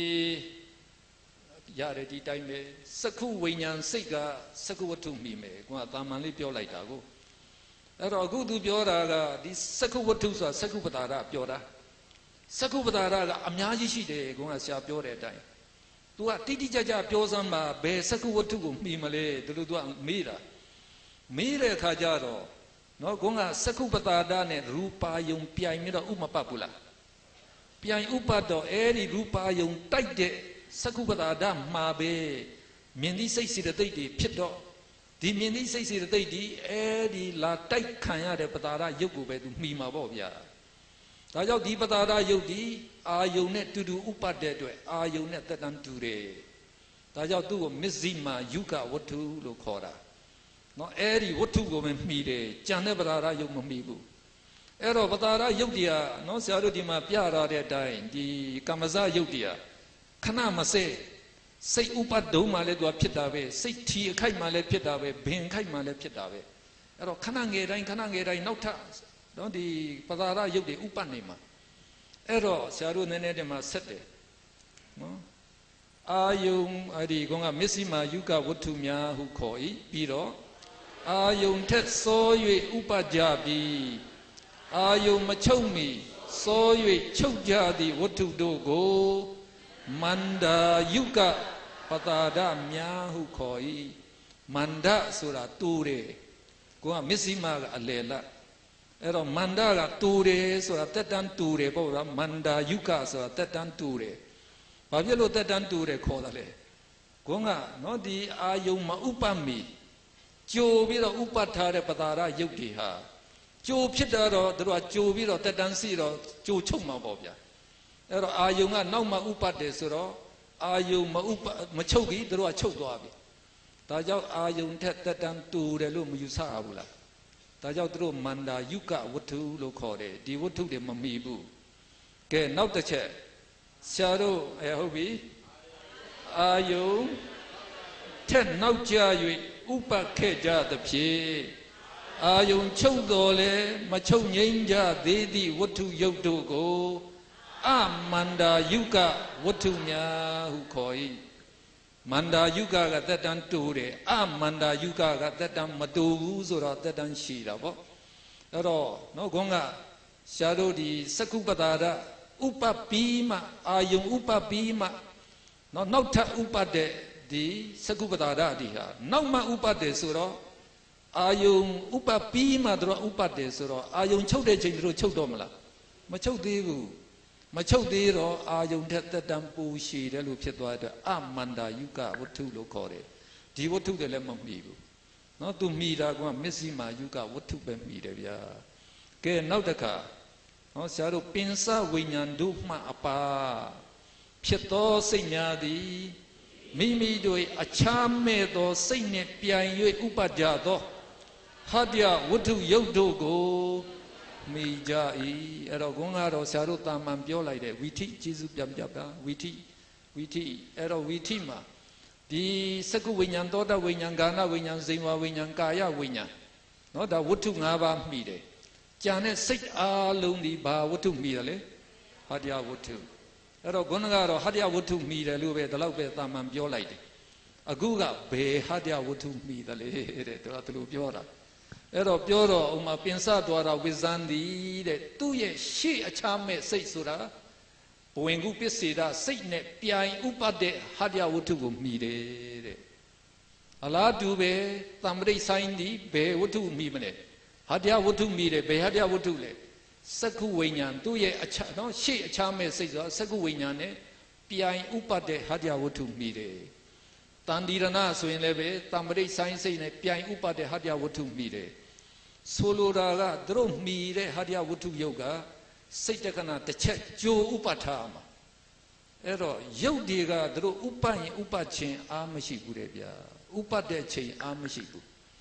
ရတယ်ဒီတိုင်းပဲစက္ခုဝိညာဉ်စိတ်ကစက္ခုဝတ္ထုမိမယ်ကိုကတာမန်လေးပြောလိုက်တာကိုအဲ့တော့အခုသူပြောတာကဒီစက္ခုဝတ္ထုဆိုတာစက္ခုပတာရပြောတာစက္ခုပတာရကအများကြီးရှိတယ်ကိုကဆရာပြောတဲ့အတိုင်း तू ကတိတိကျကျပြောစမ်းပါဘယ်စက္ခုဝတ္ထုကိုမိမလဲဒီလို तू ကမေးတာမေးတဲ့အခါကျတော့နော်ကိုကစက္ခုပတာရနဲ့ရူပါယုံပြိုင်ပြီးတော့ဥမပတ်ဘူးလားပြိုင်ဥပတ်တော့အဲ့ဒီရူပါယုံတိုက်တဲ့စက္ခုပတာရမှာပဲမြင်သည့်စိတ်စေတသိက်တွေဖြစ်တော့ဒီမြင်သည့်စိတ်စေတသိက်ဒီအဲ့ဒီလာတိုက်ခံရတဲ့ပတာရယုတ်ကိုပဲသူမှီမှာပေါ့ဗျာဒါကြောင့်ဒီပတာရယုတ်ဒီအာယုံနဲ့တူတူဥပတ်တဲ့အတွက်အာယုံနဲ့တက်တန်းတူတယ်ဒါကြောင့်သူ့ကိုမစ္စိမာယုကဝတ္ထုလို့ခေါ်တာနော်အဲ့ဒီဝတ္ထုကိုပဲမှီတယ်ကြံတဲ့ပတာရယုတ်မမှီဘူးအဲ့တော့ပတာရယုတ်တရားနော်ဆရာတို့ဒီမှာပြရတဲ့အတိုင်းဒီကမ္မဇယုတ်တရားခဏမစဲစိတ်ဥပဒုံမှလည်းသူကဖြစ်တာပဲစိတ်ထီအခိုက်မှလည်းဖြစ်တာပဲဘင်ခိုက်မှလည်းဖြစ်တာပဲအဲ့တော့ခဏငယ်တိုင်းခဏငယ်တိုင်းနောက်ထပ်နော်ဒီပတာရယုတ်တွေဥပတ်နေမှာအဲ့တော့ဆရာတို့နည်းနည်းတည်းမှာဆက်တယ်နော်အာယုံအဲ့ဒီကောင်ကမစ္စိမာယုကဝတ္ထုများဟုခေါ်၏ပြီးတော့အာယုံထက်စော၍ဥပကြပြီအာယုံမချုပ်မီစော၍ချုပ်ကြသည့်ဝတ္ထုတို့ကိုမန္တာယုကပတာဒများဟုခေါ်၏မန္ဒဆိုတာတူတယ်ကိုကမစ္စိမာကအလေလအဲ့တော့မန္ဒကတူတယ်ဆိုတာတက်တန်းတူတယ်ပေါ့ဗျာမန္တာယုကဆိုတာတက်တန်းတူတယ်ဘာဖြစ်လို့တက်တန်းတူတယ်ခေါ်တာလဲကိုကနော်ဒီအာယုံမဥပမီကြိုပြီးတော့ဥပတ်ထားတဲ့ပတာရယုတ်တွေဟာကြိုဖြစ်တာတော့တို့ကကြိုပြီးတော့တက်တန်းစီတော့ကြိုချုပ်မှာပေါ့ဗျာအဲ့တော့အာယုံကနောက်မှဥပတ်တယ်ဆိုတော့အာယုံမဥပမချုပ်ကြီးတို့ကချုပ်သွားပြီဒါကြောင့်အာယုံထက်တက်တန်းတူတယ်လို့မယူဆရဘူးလားဒါကြောင့်တို့မန္တာယုကဝတ္ထုလို့ခေါ်တယ်ဒီဝတ္ထုတွေမမီဘူးကဲနောက်တစ်ချက်ဆရာတို့အဲဟုတ်ပြီအာယုံထက်နောက်ကျ၍ဥပတ်ခဲ့ကြသဖြင့်အာယုံချုပ်တော်လဲမချုပ်ငြိမ်းကြသေးသည့်ဝတ္ထုယုတ်တို့ကိုအမန္တာယုကဝတ္ထုများဟုခေါ်၏မန္တာယုကကတက်တန်းတူတယ်အမန္တာယုကကတက်တန်းမတူဘူးဆိုတော့တက်တန်းရှိတာပေါ့အဲ့တော့နော်ခေါင်းကရှားတို့ဒီစက္ခုပတာရဥပပြီးမှအာယုံဥပပြီးမှနော်နောက်ထပ်ဥပတဲ့ဒီစက္ခုပတာရဒီဟာနောက်မှဥပတယ်ဆိုတော့အာယုံဥပပြီးမှတို့ဥပတယ်ဆိုတော့အာယုံချုပ်တဲ့ချိန်တို့ချုပ်တော့မလားမချုပ်သေးဘူးမချုပ်သေးတော့အာယုံထက်တက်တံပူရှည်တယ်လို့ဖြစ်သွားတဲ့အမန္တာယုကဝတ္ထုလို့ခေါ်တယ်ဒီဝတ္ထုတွေလည်းမမှီဘူးနော်သူမှီတာကမစ္စိမာယုကဝတ္ထုပဲမှီတယ်ဗျာကဲနောက်တစ်ခါနော်ဆရာတို့ပင်စဝိညာဉ်တို့မှအပါဖြစ်သောစိတ်များသည်မိမိတို့အခြားမဲ့သောစိတ်နှင့်ပြိုင်၍ဥပကြသောဟတ္တဝတ္ထုယုတ်တို့ကိုမိကြ၏အဲ့တော့ခေါင်းကတော့ဆရာတို့တာမန်ပြောလိုက်တဲ့ဝီထိကျေးဇူးပြန်ပြပါဝီထိဝီထိအဲ့တော့ဝီထိမှာဒီစက္ခုဝိညာဉ်သောတဝိညာဉ်ဂါဏဝိညာဉ်ဇိမ်ဝဝိညာဉ်ကာယဝိညာဉ်နော်ဒါဝတ္ထု၅ပါးမိတယ်ကြံတဲ့စိတ်အားလုံးဒီဘာဝတ္ထုမိတယ်လဲဟတ္တဝတ္ထုအဲ့တော့ခေါင်းကတော့ဟတ္တဝတ္ထုမိတယ်လို့ပဲဒီလောက်ပဲတာမန်ပြောလိုက်တယ်အခုကဘယ်ဟတ္တဝတ္ထုမိတယ်လေတဲ့သူကသူလိုပြောတာအဲ့တော့ပြောတော့ဥမာပင်စသွားတာဝိဇ္ဇန်ဒီတဲ့သူ့ရဲ့ရှေ့အခြားမဲ့စိတ်ဆိုတာဘဝင်ကုပစ္စေဒစိတ်နဲ့ပြိုင်ဥပတ်တဲ့ဟတ္တဝတ္ထုကိုမှီတယ်တဲ့အလားတူပဲသံပရိဆိုင်ဒီဘယ်ဝတ္ထုမှီမလဲဟတ္တဝတ္ထုမှီတယ်ဘယ်ဟတ္တဝတ္ထုလဲစက္ခုဝိညာဉ်သူ့ရဲ့အခြားနော်ရှေ့အခြားမဲ့စိတ်ဆိုတာစက္ခုဝိညာဉ်နဲ့ပြိုင်ဥပတ်တဲ့ဟတ္တဝတ္ထုမှီတယ်တန်ဒီရဏဆိုရင်လည်းပဲသံပရိဆိုင်စိတ်နဲ့ပြိုင်ဥပတ်တဲ့ဟတ္တဝတ္ထုမှီတယ်ဆိုလိုတာကသူတို့မှီတဲ့ဟတ္တဝတ္ထုယုတ်ကစိတ်တက္ကနာတစ်ချက်ကြိုဥပထားမှာအဲ့တော့ယုတ်တွေကသူတို့ဥပရင်ဥပချင်းအားမရှိဘူးတဲ့ဗျာဥပတဲ့ချိန်အားမရှိဘူးထ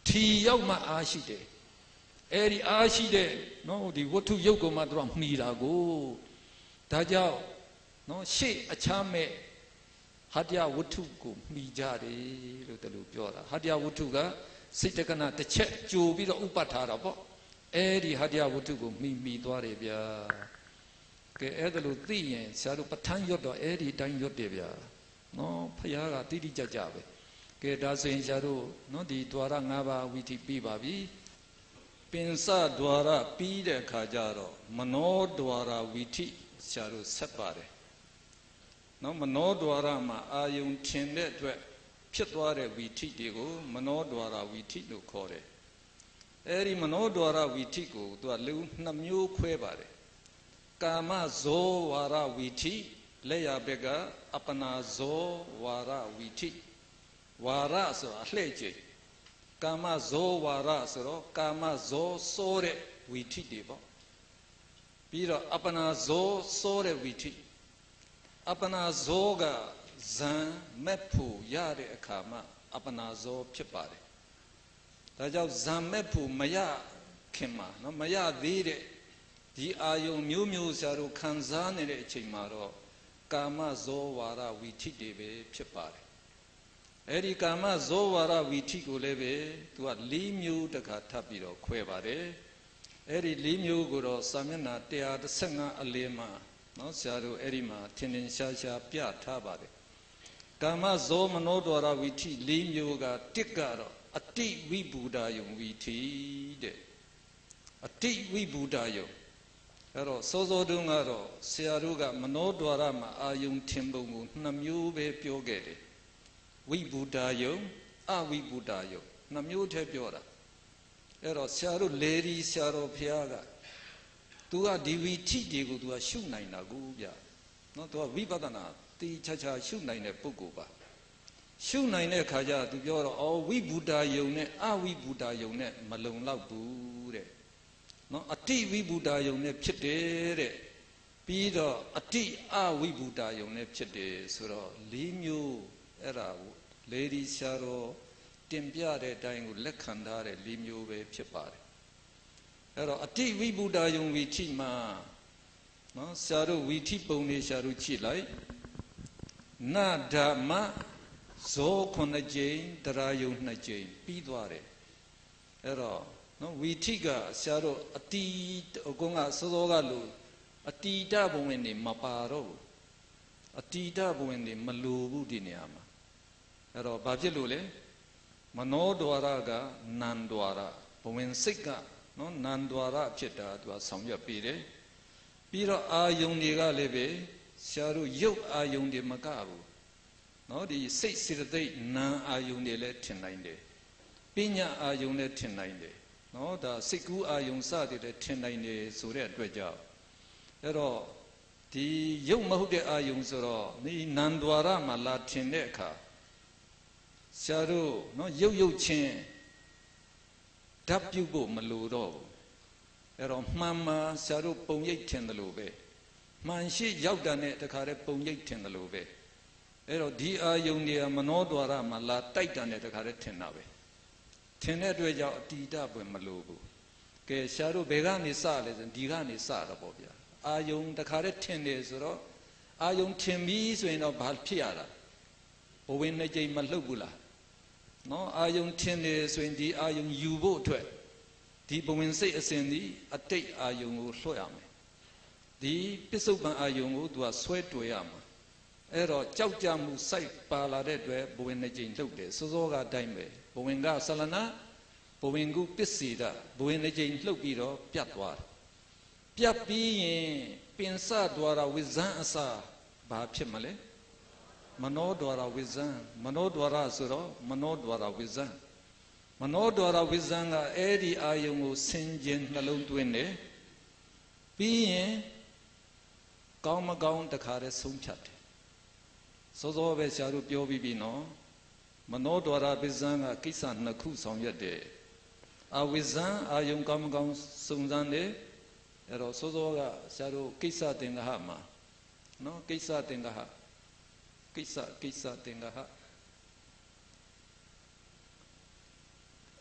ထီရောက်မှအားရှိတယ်အဲ့ဒီအားရှိတဲ့နော်ဒီဝတ္ထုရုပ်ကမှသူကမှီတာကိုဒါကြောင့်နော်ရှေ့အချမ်းမဲ့ဟတ္တဝတ္ထုကိုမှီကြတယ်လို့တလူပြောတာဟတ္တဝတ္ထုကစိတ်တက္ကနာတစ်ချက်ကြိုပြီးတော့ဥပတ်ထားတာပေါ့အဲ့ဒီဟတ္တဝတ္ထုကိုမှီမှီသွားတယ်ဗျာကဲအဲ့ဒါလို့သိရင်ဆရာတို့ပဋ္ဌာန်းရွတ်တော့အဲ့ဒီတိုင်းရွတ်တယ်ဗျာနော်ဖះကတိတိကျကျပဲကဲဒါဆိုရင်ဆရာတို့နော်ဒီဒွါရ၅ပါးဝီထိပြီးပါပြီပင်စဒွါရပြီးတဲ့အခါကျတော့မနောဒွါရဝီထိဆရာတို့ဆက်ပါတယ်နော်မနောဒွါရမှာအာယုံထင်တဲ့အတွက်ဖြစ်သွားတဲ့ဝီထိတွေကိုမနောဒွါရဝီထိလို့ခေါ်တယ်အဲဒီမနောဒွါရဝီထိကိုသူကလူနှစ်မျိုးခွဲပါတယ်ကာမဇောဝါရဝီထိလက်ရဘက်ကအပနာဇောဝါရဝီထိဝါရဆိုတာလှဲ့ကြည့်ကာမဇောဝါရဆိုတော့ကာမဇောစိုးတဲ့ဝီထိတွေပေါ့ပြီးတော့အပနာဇောစိုးတဲ့ဝီထိအပနာဇောကဇံမက်ဖို့ရတဲ့အခါမှာအပနာဇောဖြစ်ပါတယ်ဒါကြောင့်ဇံမက်ဖို့မရခင်မှာနော်မရသေးတဲ့ဒီအာယုံမျိုးမျိုးဆရာတို့ခံစားနေတဲ့အချိန်မှာတော့ကာမဇောဝါရဝီထိတွေပဲဖြစ်ပါတယ်အဲ့ဒီကာမဇောဝါရဝီထိကိုလည်းပဲသူက၄မျိုးတခါထပ်ပြီးတော့ခွဲပါတယ်အဲ့ဒီ၄မျိုးကိုတော့စာမျက်နှာone thirty-fiveအလင်းမှာနော်ဆရာတို့အဲ့ဒီမှာထင်ထင်ရှားရှားပြထားပါတယ်ကာမဇောမနောဒွါရဝီထိ၄မျိုးကတစ်ကတော့အတိဝိဘူဒာယုံဝီထိတဲ့အတိဝိဘူဒာယုံအဲ့တော့စောစောတုန်းကတော့ဆရာတို့ကမနောဒွါရမှာအာယုံထင်ပုံကိုနှစ်မျိုးပဲပြောခဲ့တယ်ဝိဘူဒာယုံအဝိဘူဒာယုံနှစ်မျိုးတည်းပြောတာအဲ့တော့ဆရာတို့လေဒီဆရာတော်ဘုရားကသူကဒီဝီထိတွေကိုသူကရှုနိုင်တာကိုဗျနော်သူကဝိပဿနာတိချာချာရှုနိုင်တဲ့ပုဂ္ဂိုလ်ပါရှုနိုင်တဲ့ခါကျသူပြောတော့အော်ဝိဘူဒာယုံနဲ့အဝိဘူဒာယုံနဲ့မလုံလောက်ဘူးတဲ့နော်အတိဝိဘူဒာယုံနဲ့ဖြစ်တယ်တဲ့ပြီးတော့အတိအဝိဘူဒာယုံနဲ့ဖြစ်တယ်ဆိုတော့၄မျိုးအဲ့ဒါလေဒီဆရာတော်တင်ပြတဲ့အတိုင်းကိုလက်ခံထားတဲ့၄မျိုးပဲဖြစ်ပါတယ်အဲ့တော့အတိဝိဘူဒာယုံဝီထိမှာနော်ဆရာတို့ဝီထိပုံနေဆရာတို့ကြည့်လိုက်နဓမ္မဇောခုနှစ်ကြိမ်တရားယုံနှစ်ကြိမ်ပြီးသွားတယ်အဲ့တော့နော်ဝီထိကဆရာတို့အတိအကုန်းကစောစောကလို့အတိတဘဝင်နေမပါတော့အတိတဘဝင်နေမလိုဘူးဒီနေရာမှာအဲ့တော့ဘာဖြစ်လို့လဲမနောဒွါရကနန္ဒွါရဘဝင်စိတ်ကနော်နန္ဒွါရဖြစ်တာသူကဆောင်ရွက်ပြီးတယ်ပြီးတော့အာယုန်တွေကလည်းပဲဆရာတို့ရုပ်အာယုန်တွေမကဘူးနော်ဒီစိတ်စေတသိက်နာအာယုန်တွေလည်းထင်နိုင်တယ်ပညာအာယုန်လည်းထင်နိုင်တယ်နော်ဒါစိတ်ကူးအာယုန်စတဲ့လည်းထင်နိုင်တယ်ဆိုတဲ့အတွက်ကြောင့်အဲ့တော့ဒီရုပ်မဟုတ်တဲ့အာယုန်ဆိုတော့ဒီနန္ဒွါရမှာလာထင်တဲ့အခါဆရာတို့နော်ရုပ်ရုပ်ချင်းဓာတ်ပြုတ်ဖို့မလိုတော့ဘူးအဲ့တော့မှန်မှန်ဆရာတို့ပုံရိပ်ထင်တယ်လို့ပဲမှန်ရှိရောက်တာနဲ့တခါတည်းပုံရိပ်ထင်တယ်လို့ပဲအဲ့တော့ဒီအာယုန်တွေကမနောဒွါရမှာလာတိုက်တာနဲ့တခါတည်းထင်တာပဲထင်တဲ့အတွက်ကြောင့်အတ္တိတပွင့်မလိုဘူးကဲဆရာတို့ဘယ်ကနေစလဲဆိုဒီကနေစတာပေါ့ဗျာအာယုန်တခါတည်းထင်တယ်ဆိုတော့အာယုန်ထင်ပြီးဆိုရင်တော့ဘာဖြစ်ရတာဘဝင်နှစ်ကြိမ်မလှုပ်ဘူးလားနော်အာယုန်ထင်တယ်ဆိုရင်ဒီအာယုန်ယူဖို့အတွက်ဒီဘဝင်စိတ်အစဉ်ဒီအတိတ်အာယုန်ကိုလွှတ်ရမယ်ဒီပစ္စုပန်အာယုန်ကိုသူကဆွဲတွေ့ရမှာအဲ့တော့ကြောက်ကြမှုစိုက်ပါလာတဲ့အတွက်ဘဝင်နှစ်ကြိမ်လှုပ်တယ်စောစောကအတိုင်းပဲဘဝင်ကဆလနာဘဝင်ကုပစ္စေတဘဝင်နှစ်ကြိမ်လှုပ်ပြီးတော့ပြတ်သွားပြတ်ပြီးရင်ပင်စဒွါရဝိဇံအစာဘာဖြစ်မလဲမနောဒွါရဝိဇံမနောဒွါရဆိုတော့မနောဒွါရဝိဇံမနောဒွါရဝိဇံကအဲ့ဒီအာယုံကိုဆင်ခြင်နှလုံးသွင်းတယ်ပြီးရင်ကောင်းမကောင်းတခါတည်းဆုံးဖြတ်တယ်စောစောပဲဆရာတို့ပြောပြီးပြီနော်မနောဒွါရဝိဇံကကိစ္စနှစ်ခုဆောင်ရွက်တယ်အဝိဇံအာယုံကောင်းမကောင်းစုံစမ်းတယ်အဲ့တော့စောစောကဆရာတို့ကိစ္စသင်္ဃဟမှာနော်ကိစ္စသင်္ဃဟကိစ္စကိစ္စသင်္ဃဟ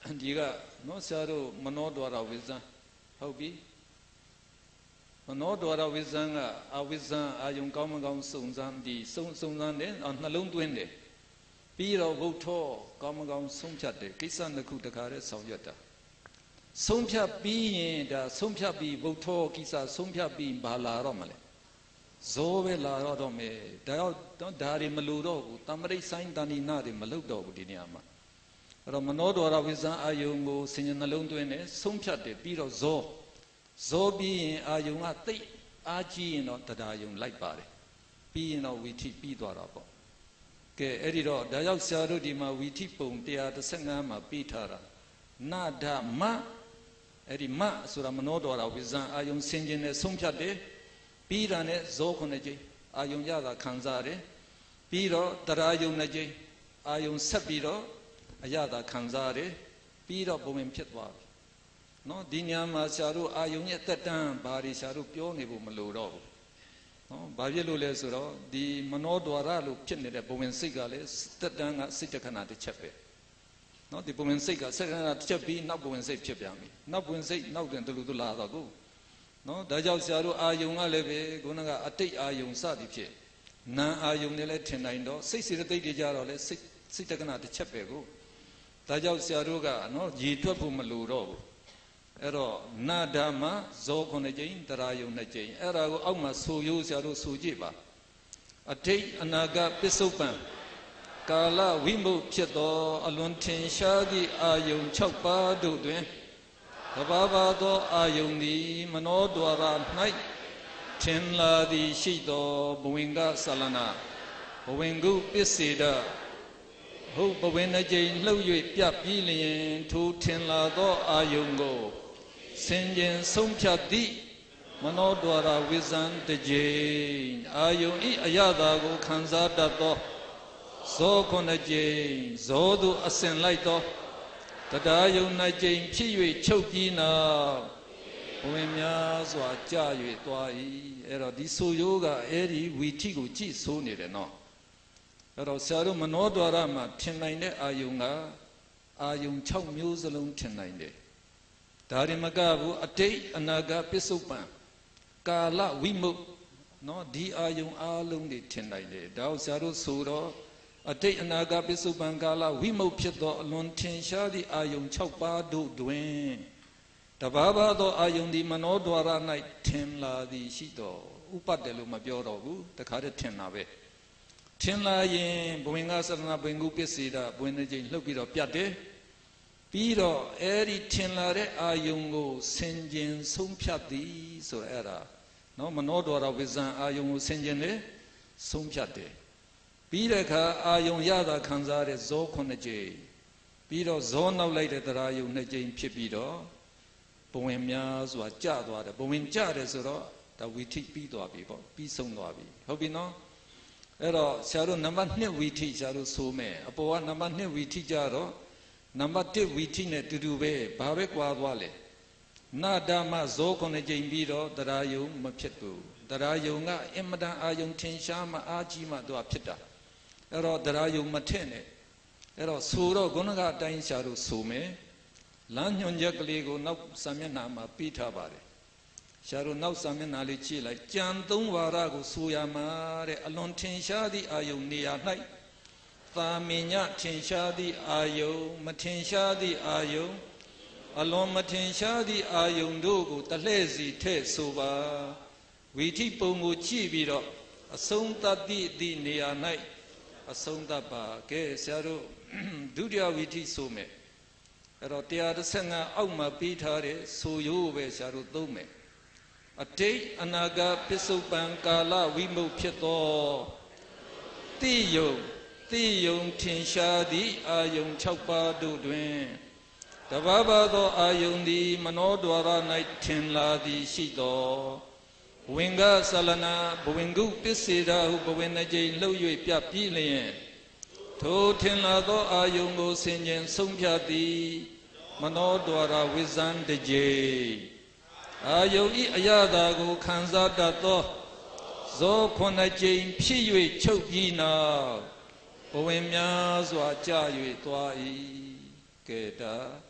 ဒီကနော်ဆရာတို့မနောဒွါရဝိဇ္ဇံဟုတ်ပြီမနောဒွါရဝိဇ္ဇံကအဝိဇ္ဇံအာယုံကောင်းမကောင်းစုံစမ်းဒီစုံစုံစမ်းတယ်နှလုံးသွင်းတယ်ပြီးတော့ဝုထောကောင်းမကောင်းဆုံးဖြတ်တယ်ကိစ္စနှစ်ခုတခါတည်းဆောင်ရွက်တာဆုံးဖြတ်ပြီးရင်ဒါဆုံးဖြတ်ပြီးဝုထောကိစ္စဆုံးဖြတ်ပြီးဘာလာတော့မလဲဇောပဲလာတော့မယ်ဒါတော့ဒါတွေမလိုတော့ဘူးတမရိဆိုင်တဏိနာတွေမလုပ်တော့ဘူးဒီနေရာမှာအဲ့တော့မနောဒွါရဝိဇ္ဇံအာယုံကိုဆင်ញနှလုံးသွင်းတယ်ဆုံးဖြတ်တယ်ပြီးတော့ဇောဇောပြီးရင်အာယုံကတိတ်အားကြီးရင်တော့တရားယုံလိုက်ပါတယ်ပြီးရင်တော့ဝီထိပြီးသွားတာပေါ့ကဲအဲ့ဒီတော့ဒါရောက်ဆရာတို့ဒီမှာဝီထိပုံone thirty-fiveမှာပြီးထားတာနာဒမအဲ့ဒီမဆိုတာမနောဒွါရဝိဇ္ဇံအာယုံဆင်ញနဲ့ဆုံးဖြတ်တယ်ပြီးတာနဲ့ဇောခုနှစ်ကြိမ်အာယုံရတာခံစားရတယ်ပြီးတော့တရားယုံနှစ်ကြိမ်အာယုံဆက်ပြီးတော့အရသာခံစားရတယ်ပြီးတော့ပုံဝင်ဖြစ်သွားပြီနော်ဒီညမှာဆရာတို့အာယုံရဲ့တက်တန်းဘာတွေဆရာတို့ပြောနေဖို့မလိုတော့ဘူးနော်ဘာဖြစ်လို့လဲဆိုတော့ဒီမနောဒွါရလို့ဖြစ်နေတဲ့ပုံဝင်စိတ်ကလည်းတက်တန်းကစိတ်တခဏတစ်ချက်ပဲနော်ဒီပုံဝင်စိတ်ကစိတ်တခဏတစ်ချက်ပြီးနောက်ပုံဝင်စိတ်ဖြစ်ပြန်ပြီနောက်ပုံဝင်စိတ်နောက်တင်တလူတလာတော့ကိုနော်ဒါကြောင့်ဆရာတို့အာယုံကလည်းပဲခုနကအတိတ်အာယုံစသည်ဖြစ်နာအာယုံတွေလည်းထင်နိုင်တော့စိတ်စေတသိက်တွေကြတော့လည်းစိတ်စိတ်တခဏတစ်ချက်ပဲကိုဒါကြောင့်ဆရာတို့ကနော်ရည်တွက်ဖို့မလိုတော့ဘူးအဲ့တော့နာဓမ္မဇောခုနှစ်ကြိမ်တရားယုံနှစ်ကြိမ်အဲ့ဒါကိုအောက်မှာဆိုရိုးဆရာတို့ဆိုကြည့်ပါအတိတ်အနာဂတ်ပစ္စုပန်ကာလဝိမုတ်ဖြစ်သောအလွန်ထင်ရှားသည့်အာယုံ၆ပါးတို့တွင်တဘာဘာသောအာယုန်သည်မနောဒွါရ၌ထင်လာသည်ရှိသောဘဝင်ကဆလနာဘဝင်ကုပစ္စေတဟုတ်ဘဝင်နှကြိမ်လှုပ်၍ပြပြီးလျင်ထိုထင်လာသောအာယုန်ကိုဆင်ခြင်ဆုံးဖြတ်သည့်မနောဒွါရဝိဇ္ဇံတကြိမ်အာယုန်ဤအရသာကိုခံစားတတ်သောဇောခုနှစ်ကြိမ်ဇောသို့အစဉ်လိုက်သောတရားယုံ၌ကြိမ်ဖြစ်၍ချုပ်ပြီးနောက်ဘဝင်များစွာကြာ၍သွား၏အဲ့တော့ဒီဆိုရိုးကအဲ့ဒီဝီထိကိုကြည့်ဆိုးနေတယ်နော်အဲ့တော့ဆရာတို့မနောဒွါရမှာထင်နိုင်တဲ့အာယုံကအာယုံ၆မျိုးစလုံးထင်နိုင်တယ်ဒါရင်မကဘူးအတိတ်အနာဂတ်ပစ္စုပန်ကာလဝိမုတ်နော်ဒီအာယုံအားလုံးတွေထင်နိုင်တယ်ဒါကိုဆရာတို့ဆိုတော့အတိတ်အနာဂတ်ပစ္စုပန်ကာလဝိမုတ်ဖြစ်သောအလွန်ထင်ရှားသည့်အာယုံ၆ပါးတို့တွင်တဘာဘာသောအာယုန်ဒီမနောဒွါရ၌ထင်လာသည်ရှိတော်ဥပတ်တယ်လို့မပြောတော့ဘူးတခါတည်းထင်တာပဲထင်လာရင်ဘဝင်ကသရဏဘဝင်ကုပစ္စေတဘဝင်တစ်ကြိမ်လှုပ်ပြီးတော့ပြတ်တယ်ပြီးတော့အဲ့ဒီထင်လာတဲ့အာယုန်ကိုဆင်ခြင်ဆုံးဖြတ်သည်ဆိုရအဲ့ဒါနော်မနောဒွါရဝိဇ္ဇံအာယုန်ကိုဆင်ခြင်လေဆုံးဖြတ်တယ်ပြီးတဲ့အခါအာယုံရတာခံစားတဲ့ဇောခုနှစ်ကြိမ်ပြီးတော့ဇောနောက်လိုက်တဲ့တရားယုံနှစ်ကြိမ်ဖြစ်ပြီးတော့ဘဝင်များစွာကျသွားတယ်ဘဝင်ကျတယ်ဆိုတော့ဒါဝီထိပြီးသွားပြီပေါ့ပြီးဆုံးသွားပြီဟုတ်ပြီနော်အဲ့တော့ဆရာတို့နံပါတ်twoဝီထိဆရာတို့ဆိုမယ်အပေါ်ကနံပါတ်twoဝီထိကြတော့နံပါတ်oneဝီထိနဲ့တူတူပဲဘာပဲကွာသွားလဲနာဓမ္မဇောခုနှစ်ကြိမ်ပြီးတော့တရားယုံမဖြစ်ဘူးတရားယုံကအင်မတန်အာယုံထင်ရှားမှအာကြီးမှသူကဖြစ်တာအဲ့တော့တရားယုံမထက်နဲ့အဲ့တော့ဆိုတော့ခုနကအတိုင်းဆရာတို့ဆိုမယ်လမ်းညွှန်ချက်ကလေးကိုနောက်စာမျက်နှာမှာပြီးထားပါတယ်ဆရာတို့နောက်စာမျက်နှာလေးကြည့်လိုက်ကြံသုံးဝါရကိုဆိုရမှာတဲ့အလွန်ထင်ရှားသည့်အာယုံနေရာ၌သာမညထင်ရှားသည့်အာယုံမထင်ရှားသည့်အာယုံအလွန်မထင်ရှားသည့်အာယုံတို့ကိုတလှည့်စီထည့်ဆိုပါဝီထိပုံကိုကြည့်ပြီးတော့အဆုံးသတ်သည့်ဒီနေရာ၌အဆုံးသတ်ပါကဲဆရာတို့ဒုတိယဝီထိဆိုမယ်အဲ့တော့one thirty-fiveအောက်မှာပြီးထားတဲ့ဆိုရိုးပဲဆရာတို့သုံးမယ်အတိတ်အနာဂတ်ပစ္စုပန်ကာလဝိမုတ်ဖြစ်သောတိယုံတိယုံထင်ရှားသည့်အာယုံ၆ပါးတို့တွင်တဘာဘာသောအာယုန်သည်မနောဒွါရ၌ထင်လာသည်ရှိသောဘဝင်ကဆလနာဘဝင်ကုပစ္စေတဟုဘဝင်နှကြိမ်လှုပ်၍ပြပြီးလျင်ထိုထင်လာသောအာယုန်ကိုဆင်ခြင်ဆုံးဖြတ်သည်မနောဒွါရဝိဇ္ဇံတကြိမ်အာယုန်ဤအရသာကိုခံစားတတ်သောဇောခုနှစ်ကြိမ်ဖြစ်၍ချုပ်ပြီးနောက်ဘဝင်များစွာကြာ၍သွား၏ကဲတာ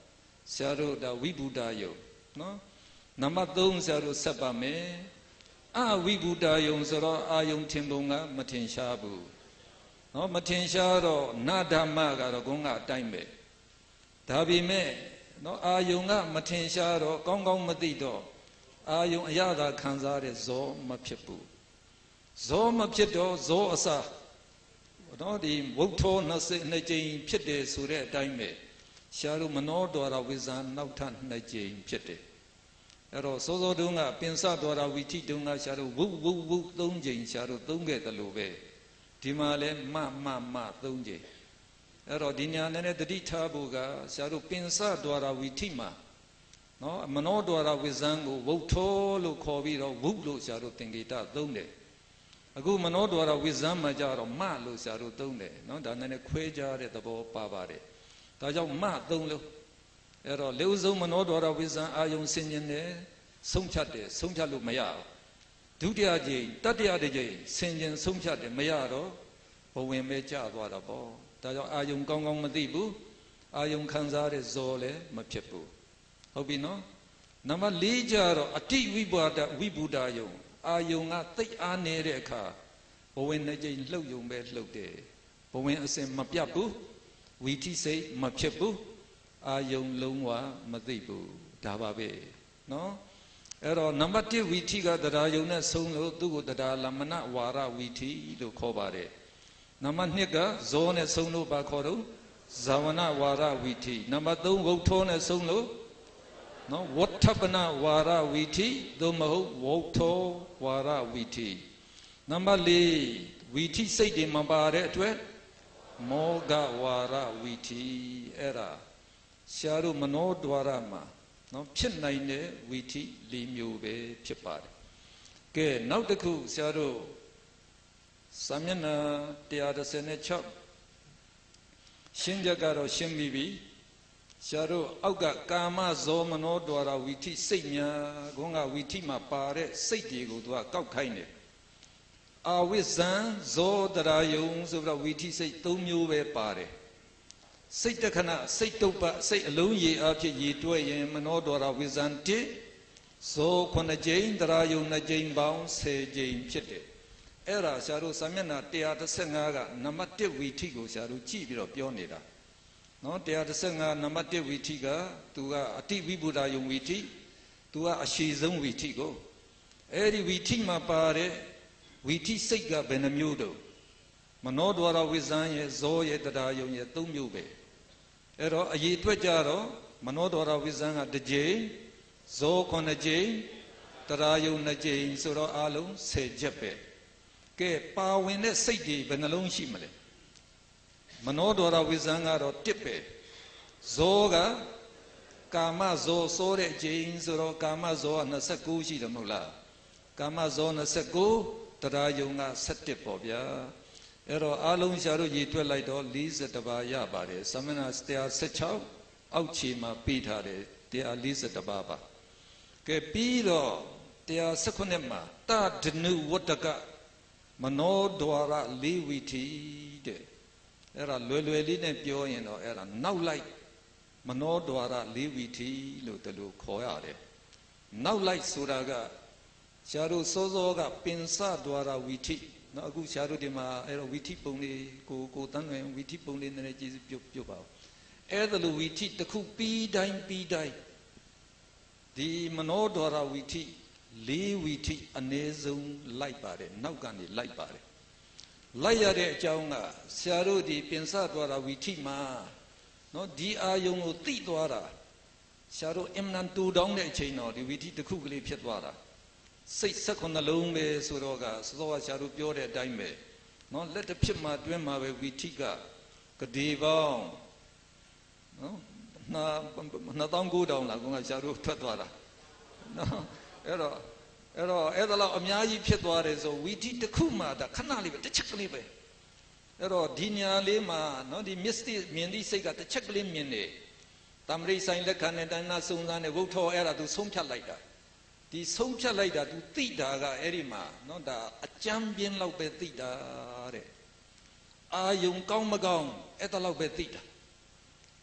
ဆရာတို့ဒါဝိဗုဒ္ဓယုံနော်နံပါတ်သုံးဆရာတို့ဆက်ပါမယ်အဝိဗုဒ္ဓယုံဆိုတော့အာယုံထင်ပုံကမထင်ရှားဘူးနော်မထင်ရှားတော့နာဓမ္မကတော့ဂုဏ်ကအတိုင်းပဲဒါပေမဲ့နော်အာယုံကမထင်ရှားတော့ကောင်းကောင်းမသိတော့အာယုံအရသာခံစားတဲ့ဇောမဖြစ်ဘူးဇောမဖြစ်တော့ဇောအစာနော်ဒီဝုတ်ထောနှစ်စိနှစ်ကြိမ်ဖြစ်တယ်ဆိုတဲ့အတိုင်းပဲရှားတို့မနောဒွါရဝိဇ္ဇာနောက်ထပ်နှစ်ကြိမ်ဖြစ်တယ်အဲ့တော့စောစောတုန်းကပင်စဒွါရဝိထိတုန်းကရှားတို့ဝုတ်ဝုတ်ဝုတ်သုံးကြိမ်ရှားတို့သုံးခဲ့တယ်လို့ပဲဒီမှာလဲမမမသုံးကြိမ်အဲ့တော့ဒီညာနဲ့တတိထားဖို့ကရှားတို့ပင်စဒွါရဝိထိမှာနော်မနောဒွါရဝိဇ္ဇံကိုဝုတ်ထောလို့ခေါ်ပြီးတော့ဝုတ်လို့ရှားတို့သင်္ကေတသုံးတယ်အခုမနောဒွါရဝိဇ္ဇံမှာကြတော့မလို့ရှားတို့သုံးတယ်နော်ဒါနဲ့ခွဲခြားတဲ့သဘောပါပါတယ်ဒါကြောင့်မသုံးလို့အဲ့တော့လေဥဆုံးမနောဒွါရဝိဇ္ဇံအာယုံဆင်ញင်တယ်ဆုံးဖြတ်တယ်ဆုံးဖြတ်လို့မရဘူးဒုတိယကြိမ်တတိယကြိမ်ဆင်ញင်ဆုံးဖြတ်တယ်မရတော့ဘဝင်ပဲကြာသွားတာပေါ့ဒါကြောင့်အာယုံကောင်းကောင်းမသိဘူးအာယုံခံစားတဲ့ဇောလည်းမဖြစ်ဘူးဟုတ်ပြီနော်နံပါတ်လေးကြတော့အတိဝိပါဒဝိဗုဒ္ဓယုံအာယုံကသိအားနေတဲ့အခါဘဝင်နှစ်ကြိမ်လှုပ်ယုံပဲလှုပ်တယ်ဘဝင်အစဉ်မပြတ်ဘူးဝီထိစိတ်မဖြစ်ဘူးအာယုံလုံးဝမသိဘူးဒါပါပဲနော်အဲ့တော့နံပါတ်တစ်ဝီထိကတရားယုံနဲ့ဆုံးလို့သူ့ကိုတရားလမနဝါရဝီထိလို့ခေါ်ပါတယ်နံပါတ်နှစ်ကဇောနဲ့ဆုံးလို့ပါခေါ်တော့ဇာဝနဝါရဝီထိနံပါတ်သုံးဝုတ်ထောနဲ့ဆုံးလို့နော်ဝဋ္ဌပနဝါရဝီထိသို့မဟုတ်ဝုတ်ထောဝါရဝီထိနံပါတ်လေးဝီထိစိတ်တွေမပါတဲ့အတွက်မောဂဝါရဝီထိအဲ့ဒါရှားတို့မနောဒွါရမှာနော်ဖြစ်နိုင်တဲ့ဝီထိလေးမျိုးပဲဖြစ်ပါတယ်ကဲနောက်တစ်ခုရှားတို့စာမျက်နှာone thirty-sixရှင်းချက်ကတော့ရှင်းပြီးပြီရှားတို့အောက်ကကာမဇောမနောဒွါရဝီထိစိတ်များခေါင်းကဝီထိမှာပါတဲ့စိတ်တွေကိုသူကကောက်ခိုင်းတယ်အာဝိဇံဇောတရာယုံဆိုပြီးတော့ဝီထိစိတ်၃မျိုးပဲပါတယ်စိတ်တခဏစိတ်တုပ္ပစိတ်အလုံးရေအဖြစ်ရေတွဲရင်မနောဒွါရဝိဇံတစ်ဇောခုနှစ်ကြိမ်တရာယုံနှစ်ကြိမ်ပေါင်းဆယ်ကြိမ်ဖြစ်တယ်အဲ့ဒါဆရာတို့စာမျက်နှာone thirty-fiveကနံပါတ်oneဝီထိကိုဆရာတို့ကြည့်ပြီးတော့ပြောနေတာနော်one thirty-fiveနံပါတ်oneဝီထိကသူကအတိဝိဗုဒ္ဓယုံဝီထိသူကအရှိဆုံးဝီထိကိုအဲ့ဒီဝီထိမှာပါတဲ့ဝီထိစိတ်ကဘယ်နှမျိုးတော့မနောဒွါရဝိဇ္ဇံရဲ့ဇောရဲ့တရားယုံရဲ့သုံးမျိုးပဲအဲ့တော့အရေးအတွက်ကြတော့မနောဒွါရဝိဇ္ဇံကတစ်ကြိမ်ဇောခုနှစ်ကြိမ်တရားယုံနှစ်ကြိမ်ဆိုတော့အလုံးဆယ်ချက်ပဲကဲပါဝင်တဲ့စိတ်တွေဘယ်နှလုံးရှိမလဲမနောဒွါရဝိဇ္ဇံကတော့တစ်ပဲဇောကကာမဇောစိုးတဲ့ကြိမ်ဆိုတော့ကာမဇောကtwenty-nineရှိတယ်မဟုတ်လားကာမဇောtwenty-nineတရားယုံကsevenပေါ့ဗျာအဲ့တော့အလုံးရှားတို့ရေတွက်လိုက်တော့fortyပါးရပါတယ်သမဏone sixteenအောက်ခြေမှာပေးထားတယ်one fortyပါးပါကဲပြီးတော့one nineteenမှာတဒနုဝတ္တကမနောဒွါရလေးဝီထိတဲ့အဲ့ဒါလွယ်လွယ်လေးနဲ့ပြောရင်တော့အဲ့ဒါနောက်လိုက်မနောဒွါရလေးဝီထိလို့တလို့ခေါ်ရတယ်နောက်လိုက်ဆိုတာကရှားတို့စောစောကပင်စဒွါရဝီထိနော်အခုရှားတို့ဒီမှာအဲ့တော့ဝီထိပုံလေးကိုကိုတန်းလွင်ဝီထိပုံလေးနည်းနည်းကြည့်ပြုတ်ပြုတ်ပါဦးအဲ့ဒါလိုဝီထိတစ်ခုပြီးတိုင်းပြီးတိုင်းဒီမနောဒွါရဝီထိလေးဝီထိအနည်းဆုံးလိုက်ပါတယ်နောက်ကနေလိုက်ပါတယ်လိုက်ရတဲ့အကြောင်းကဆရာတို့ဒီပင်စဒွါရဝီထိမှာနော်ဒီအာယုံကိုသိသွားတာဆရာတို့အင်မန်တူတောင်းတဲ့အချိန်တော့ဒီဝီထိတစ်ခုကလေးဖြစ်သွားတာစိတ်၁၇လုံးပဲဆိုတော့ကစောစောကဆရာတို့ပြောတဲ့အတိုင်းပဲနော်လက်တစ်ဖြစ်မှတွင်းမှာပဲဝီထိကကတိပေါင်းနော်နှစ်သောင်းကိုးထောင်လားကောင်ကဆရာတို့ထွက်သွားတာနော်အဲ့တော့အဲ့တော့အဲ့ဒါလောက်အများကြီးဖြစ်သွားတယ်ဆိုဝီထိတစ်ခုမှဒါခဏလေးပဲတစ်ချက်ကလေးပဲအဲ့တော့ဒီညာလေးမှာနော်ဒီ mystic မြင်သည့်စိတ်ကတစ်ချက်ကလေးမြင်နေတမရိဆိုင်လက်ခံတဲ့တဏ္ဍစုံစမ်းတဲ့ဝုထောအဲ့ဒါသူဆုံးဖြတ်လိုက်တာဒီဆုံးဖြတ်လိုက်တာ तू သိတာကအဲ့ဒီမှာနော်ဒါအကြမ်းပြင်းလောက်ပဲသိတာတဲ့အာယုံကောင်းမကောင်းအဲ့ဒါလောက်ပဲသိတာ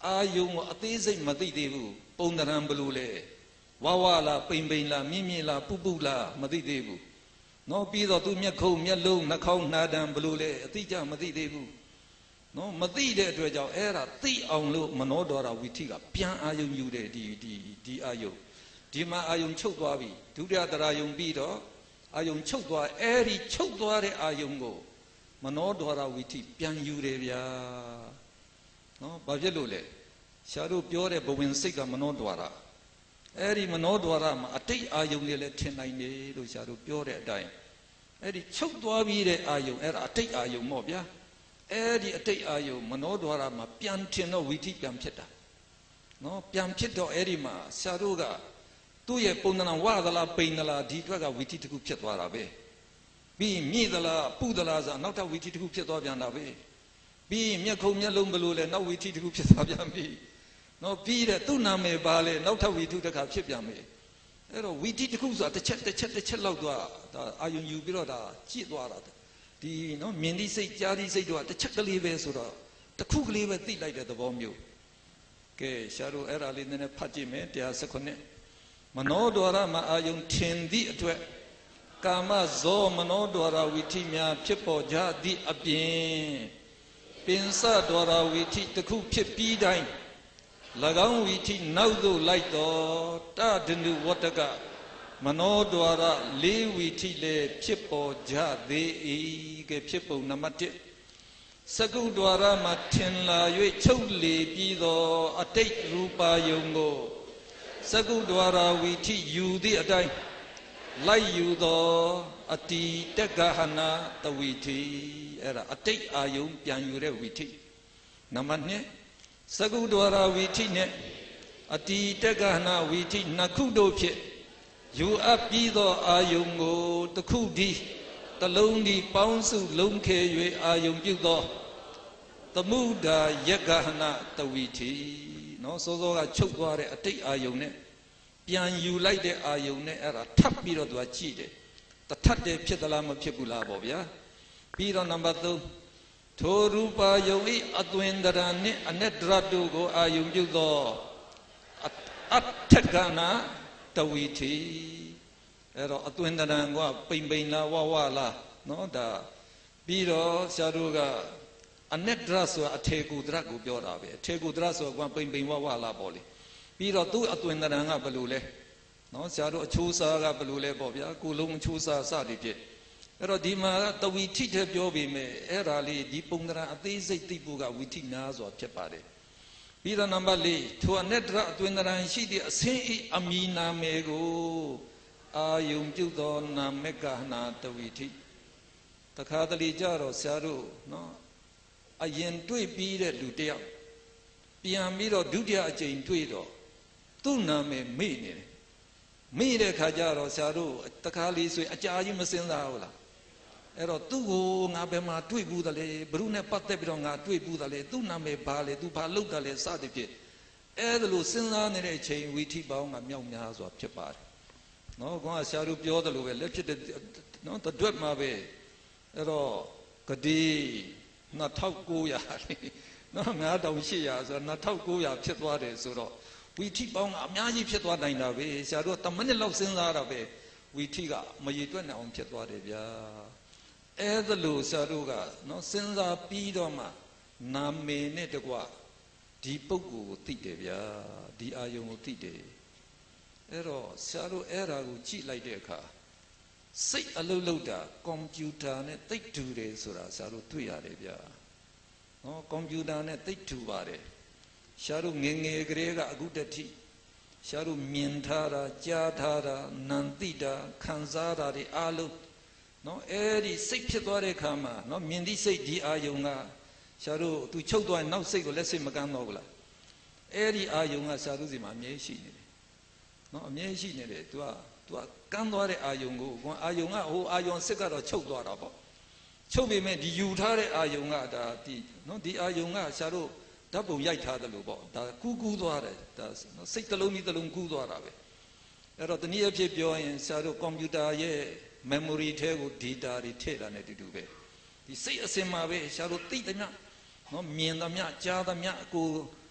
အာယုံကိုအသေးစိတ်မသိသေးဘူးပုံသဏ္ဍာန်ဘယ်လိုလဲဝါဝါလားပိန်ပိန်လားမြင့်မြင့်လားပူပူလားမသိသေးဘူးနော်ပြီးတော့သူမျက်ခုံးမျက်လုံးနှာခေါင်းနှာတံဘယ်လိုလဲအတိအကျမသိသေးဘူးနော်မသိတဲ့အတွက်ကြောင့်အဲ့ဒါသိအောင်လို့မနောဒွါရဝိထိကပြန်အာယုံယူတယ်ဒီဒီဒီအာယုံဒီမှာအာယုံချုပ်သွားပြီဒုတိယတရာယုံပြီးတော့အာယုံချုပ်သွားအဲ့ဒီချုပ်သွားတဲ့အာယုံကိုမနောဒွါရဝိထိပြန်ယူတယ်ဗျာနော်ဘာဖြစ်လို့လဲရှားတို့ပြောတဲ့ဘဝင်စိတ်ကမနောဒွါရအဲ့ဒီမနောဒွါရမှာအတိတ်အာယုံလေးလည်းထင်နိုင်တယ်လို့ရှားတို့ပြောတဲ့အတိုင်းအဲ့ဒီချုပ်သွားပြီးတဲ့အာယုံအဲ့ဒါအတိတ်အာယုံပေါ့ဗျာအဲ့ဒီအတိတ်အာယုံမနောဒွါရမှာပြန်ထင်တော့ဝိထိပြန်ဖြစ်တာနော်ပြန်ဖြစ်တော့အဲ့ဒီမှာရှားတို့ကသူ့ရဲ့ပုံသဏ္ဍာန်ဝသလားပိန်သလားဒီအတွက်ကဝိထိတစ်ခုဖြစ်သွားတာပဲပြီးမြည်သလားပူသလားဆိုနောက်ထပ်ဝိထိတစ်ခုဖြစ်သွားပြန်တာပဲပြီးမျက်ခုံးမျက်လုံးဘလို့လဲနောက်ဝိထိတစ်ခုဖြစ်သွားပြန်ပြီနော်ပြီးတဲ့သူ့နာမည်ပါလဲနောက်ထပ်ဝိထုတစ်ခါဖြစ်ပြန်ပြီအဲ့တော့ဝိထိတစ်ခုဆိုတာတစ်ချက်တစ်ချက်တစ်ချက်လောက်သွားဒါအာယုံယူပြီးတော့ဒါကြည့်သွားတာဒီနော်မြင်သည့်စိတ်ကြားသည့်စိတ်တို့ကတစ်ချက်ကလေးပဲဆိုတော့တစ်ခုကလေးပဲသိလိုက်တဲ့သဘောမျိုးကဲရှားတို့အဲ့ဒါလေးနည်းနည်းဖတ်ကြည့်မယ်တရား၁၉မနောဒွါရမှာအာယုံထင်သည့်အတွက်ကာမဇောမနောဒွါရဝိထိများဖြစ်ပေါ်ကြသည့်အပြင်ပင်စဒွါရဝိထိတစ်ခုဖြစ်ပြီးတိုင်း၎င်းဝိထိနောက်သို့လိုက်တော်တဒနုဝတ္တကမနောဒွါရလေးဝိထိလည်းဖြစ်ပေါ်ကြသေး၏ကဲဖြစ်ပုံနံပါတ်၁စကုဒွါရမှာထင်လာ၍ချုပ်လေပြီးသောအတိတ်ရူပါယုံကိုစကုဒွါရဝိထိယူသည့်အတိုင်းလိုက်ယူသောအတိတက္ကဟနာတဝိထိအဲ့ဒါအတိတ်အာယုံပြန်ယူတဲ့ဝိထိနံပါတ်၂စကုဒွါရဝိထိနဲ့အတိတက္ကဟနာဝိထိနှစ်ခုတို့ဖြင့်ယူအပ်ပြီးသောအာယုံကိုတစ်ခုတည်းတလုံးတည်းပေါင်းစုလုံးခဲ၍အာယုံပြုသောသမုဒာယက္ခဟနာတဝိထိနော်စောစောကချုပ်သွားတဲ့အတိတ်အာယုံနဲ့ပြန်ယူလိုက်တဲ့အာယုံနဲ့အဲ့ဒါထပ်ပြီးတော့သူကကြည့်တယ်တထပ်တယ်ဖြစ်သလားမဖြစ်ဘူးလားပေါ့ဗျာပြီးတော့နံပါတ်၃ထိုရူပါယုံဤအသွင်တရနှင့်အနက်တရတို့ကိုအာယုံပြုသောအထက်ကနာတဝိထိအဲ့တော့အသွင်တရံကပိန်ပိန်လားဝဝလားနော်ဒါပြီးတော့ဆရာတို့ကအနက်တရဆိုတာအထေကူတရကိုပြောတာပဲအထေကူတရဆိုတာကပိန်ပိန်ဝဝလားပေါ့လေပြီးတော့သူ့အသွင်တရံကဘယ်လိုလဲနော်ဆရာတို့အချိုးစားကဘယ်လိုလဲပေါ့ဗျာကိုလုံးအချိုးစားစသည်ဖြင့်အဲ့တော့ဒီမှာတဝိထိတဲ့ပြောပြီးမယ်အဲ့ဒါလေးဒီပုံသဏ္ဍာန်အသေးစိတ်သိဖို့ကဝိထိနာဆိုဖြစ်ပါတယ်ပြီးတော့နံပါတ်၄ထိုအနက်တရအတွင်သဏ္ဍာန်ရှိတဲ့အစင်းဤအမီနာမေကိုအာယုံပြုသောနာမကဟနာတဝိထိတခါတလေကြတော့ဆရာတို့နော်အရင်တွေ့ပြီးတဲ့လူတယောက်ပြန်ပြီးတော့ဒုတိယအကြိမ်တွေ့တော့သူ့နာမည်မေ့နေတယ်မေ့တဲ့ခါကျတော့ဆရာတို့တခါလေးဆိုအကြာကြီးမစင်စားဘူးလားအဲ့တော့သူ့ကိုငါဘယ်မှာတွေ့ဘူးတလဲဘ누구နဲ့ပတ်သက်ပြီးတော့ငါတွေ့ဘူးတလဲသူ့နာမည်ဘာလဲသူဘာလုပ်တယ်လဲစသည်ဖြင့်အဲ့ဒါလို့စဉ်းစားနေတဲ့အချိန်ဝိထိပေါင်းကမြောက်များစွာဖြစ်ပါတယ်နော်ကောဆရာတို့ပြောတယ်လို့ပဲလက်ဖြစ်တဲ့နော်တတွက်မှာပဲအဲ့တော့ဂတိနှစ်ထောင်ကိုးရာနော်ငါးထောင်ရှစ်ရာဆိုတော့နှစ်ထောင်ကိုးရာဖြစ်သွားတယ်ဆိုတော့ဝိထိပေါင်းကအများကြီးဖြစ်သွားနိုင်တာပဲဆရာတို့တမနစ်လောက်စဉ်းစားတာပဲဝိထိကမရည်တွက်နိုင်အောင်ဖြစ်သွားတယ်ဗျာအဲ့ဒါလို့ဆရာတို့ကနော်စဉ်းစားပြီးတော့မှနာမည်နဲ့တကွဒီပုဂ္ဂိုလ်ကိုသိတယ်ဗျာဒီအာယုံကိုသိတယ်အဲ့တော့ဆရာတို့အဲ့ဒါကိုကြည့်လိုက်တဲ့အခါစိတ်အလုပ်လုပ်တာကွန်ပျူတာနဲ့သိပ်တူတယ်ဆိုတာဆရာတို့တွေ့ရတယ်ဗျာနော်ကွန်ပျူတာနဲ့သိပ်တူပါတယ်ရှားတို့ငယ်ငယ်ကလေးကအခုတည်းရှားတို့မြင်ထားတာကြားထားတာနာသိတာခံစားတာတွေအားလုံးနော်အဲ့ဒီစိတ်ဖြစ်သွားတဲ့အခါမှာနော်မြင်သည့်စိတ်ဒီအာယုံကရှားတို့သူချုပ်သွားရင်နောက်စိတ်ကိုလက်စိတ်မကမ်းတော့ဘူးလားအဲ့ဒီအာယုံကရှားတို့စီမှာအမြဲရှိနေတယ်နော်အမြဲရှိနေတယ် तू က तू ကကမ်းသွားတဲ့အာယုံကိုကွာအာယုံကဟိုအာယုံစစ်ကတော့ချုပ်သွားတာပေါ့ချုပ်ပေမဲ့ဒီယူထားတဲ့အာယုံကဒါဒီနော်ဒီအာယုံကရှားတို့ဓာတ်ပုံရိုက်ထားတယ်လို့ပေါ့ဒါကူးကူးသွားတယ်ဒါစိတ်တစ်လုံးကြီးတစ်လုံးကူးသွားတာပဲအဲ့တော့တနည်းအားဖြင့်ပြောရင်ဆရာတို့ကွန်ပျူတာရဲ့ memory ထဲကို data တွေထည့်တာနဲ့တူတူပဲဒီစိတ်အစင်မှာပဲဆရာတို့သိသမျှနော်မြင်သမျှကြားသမျှကို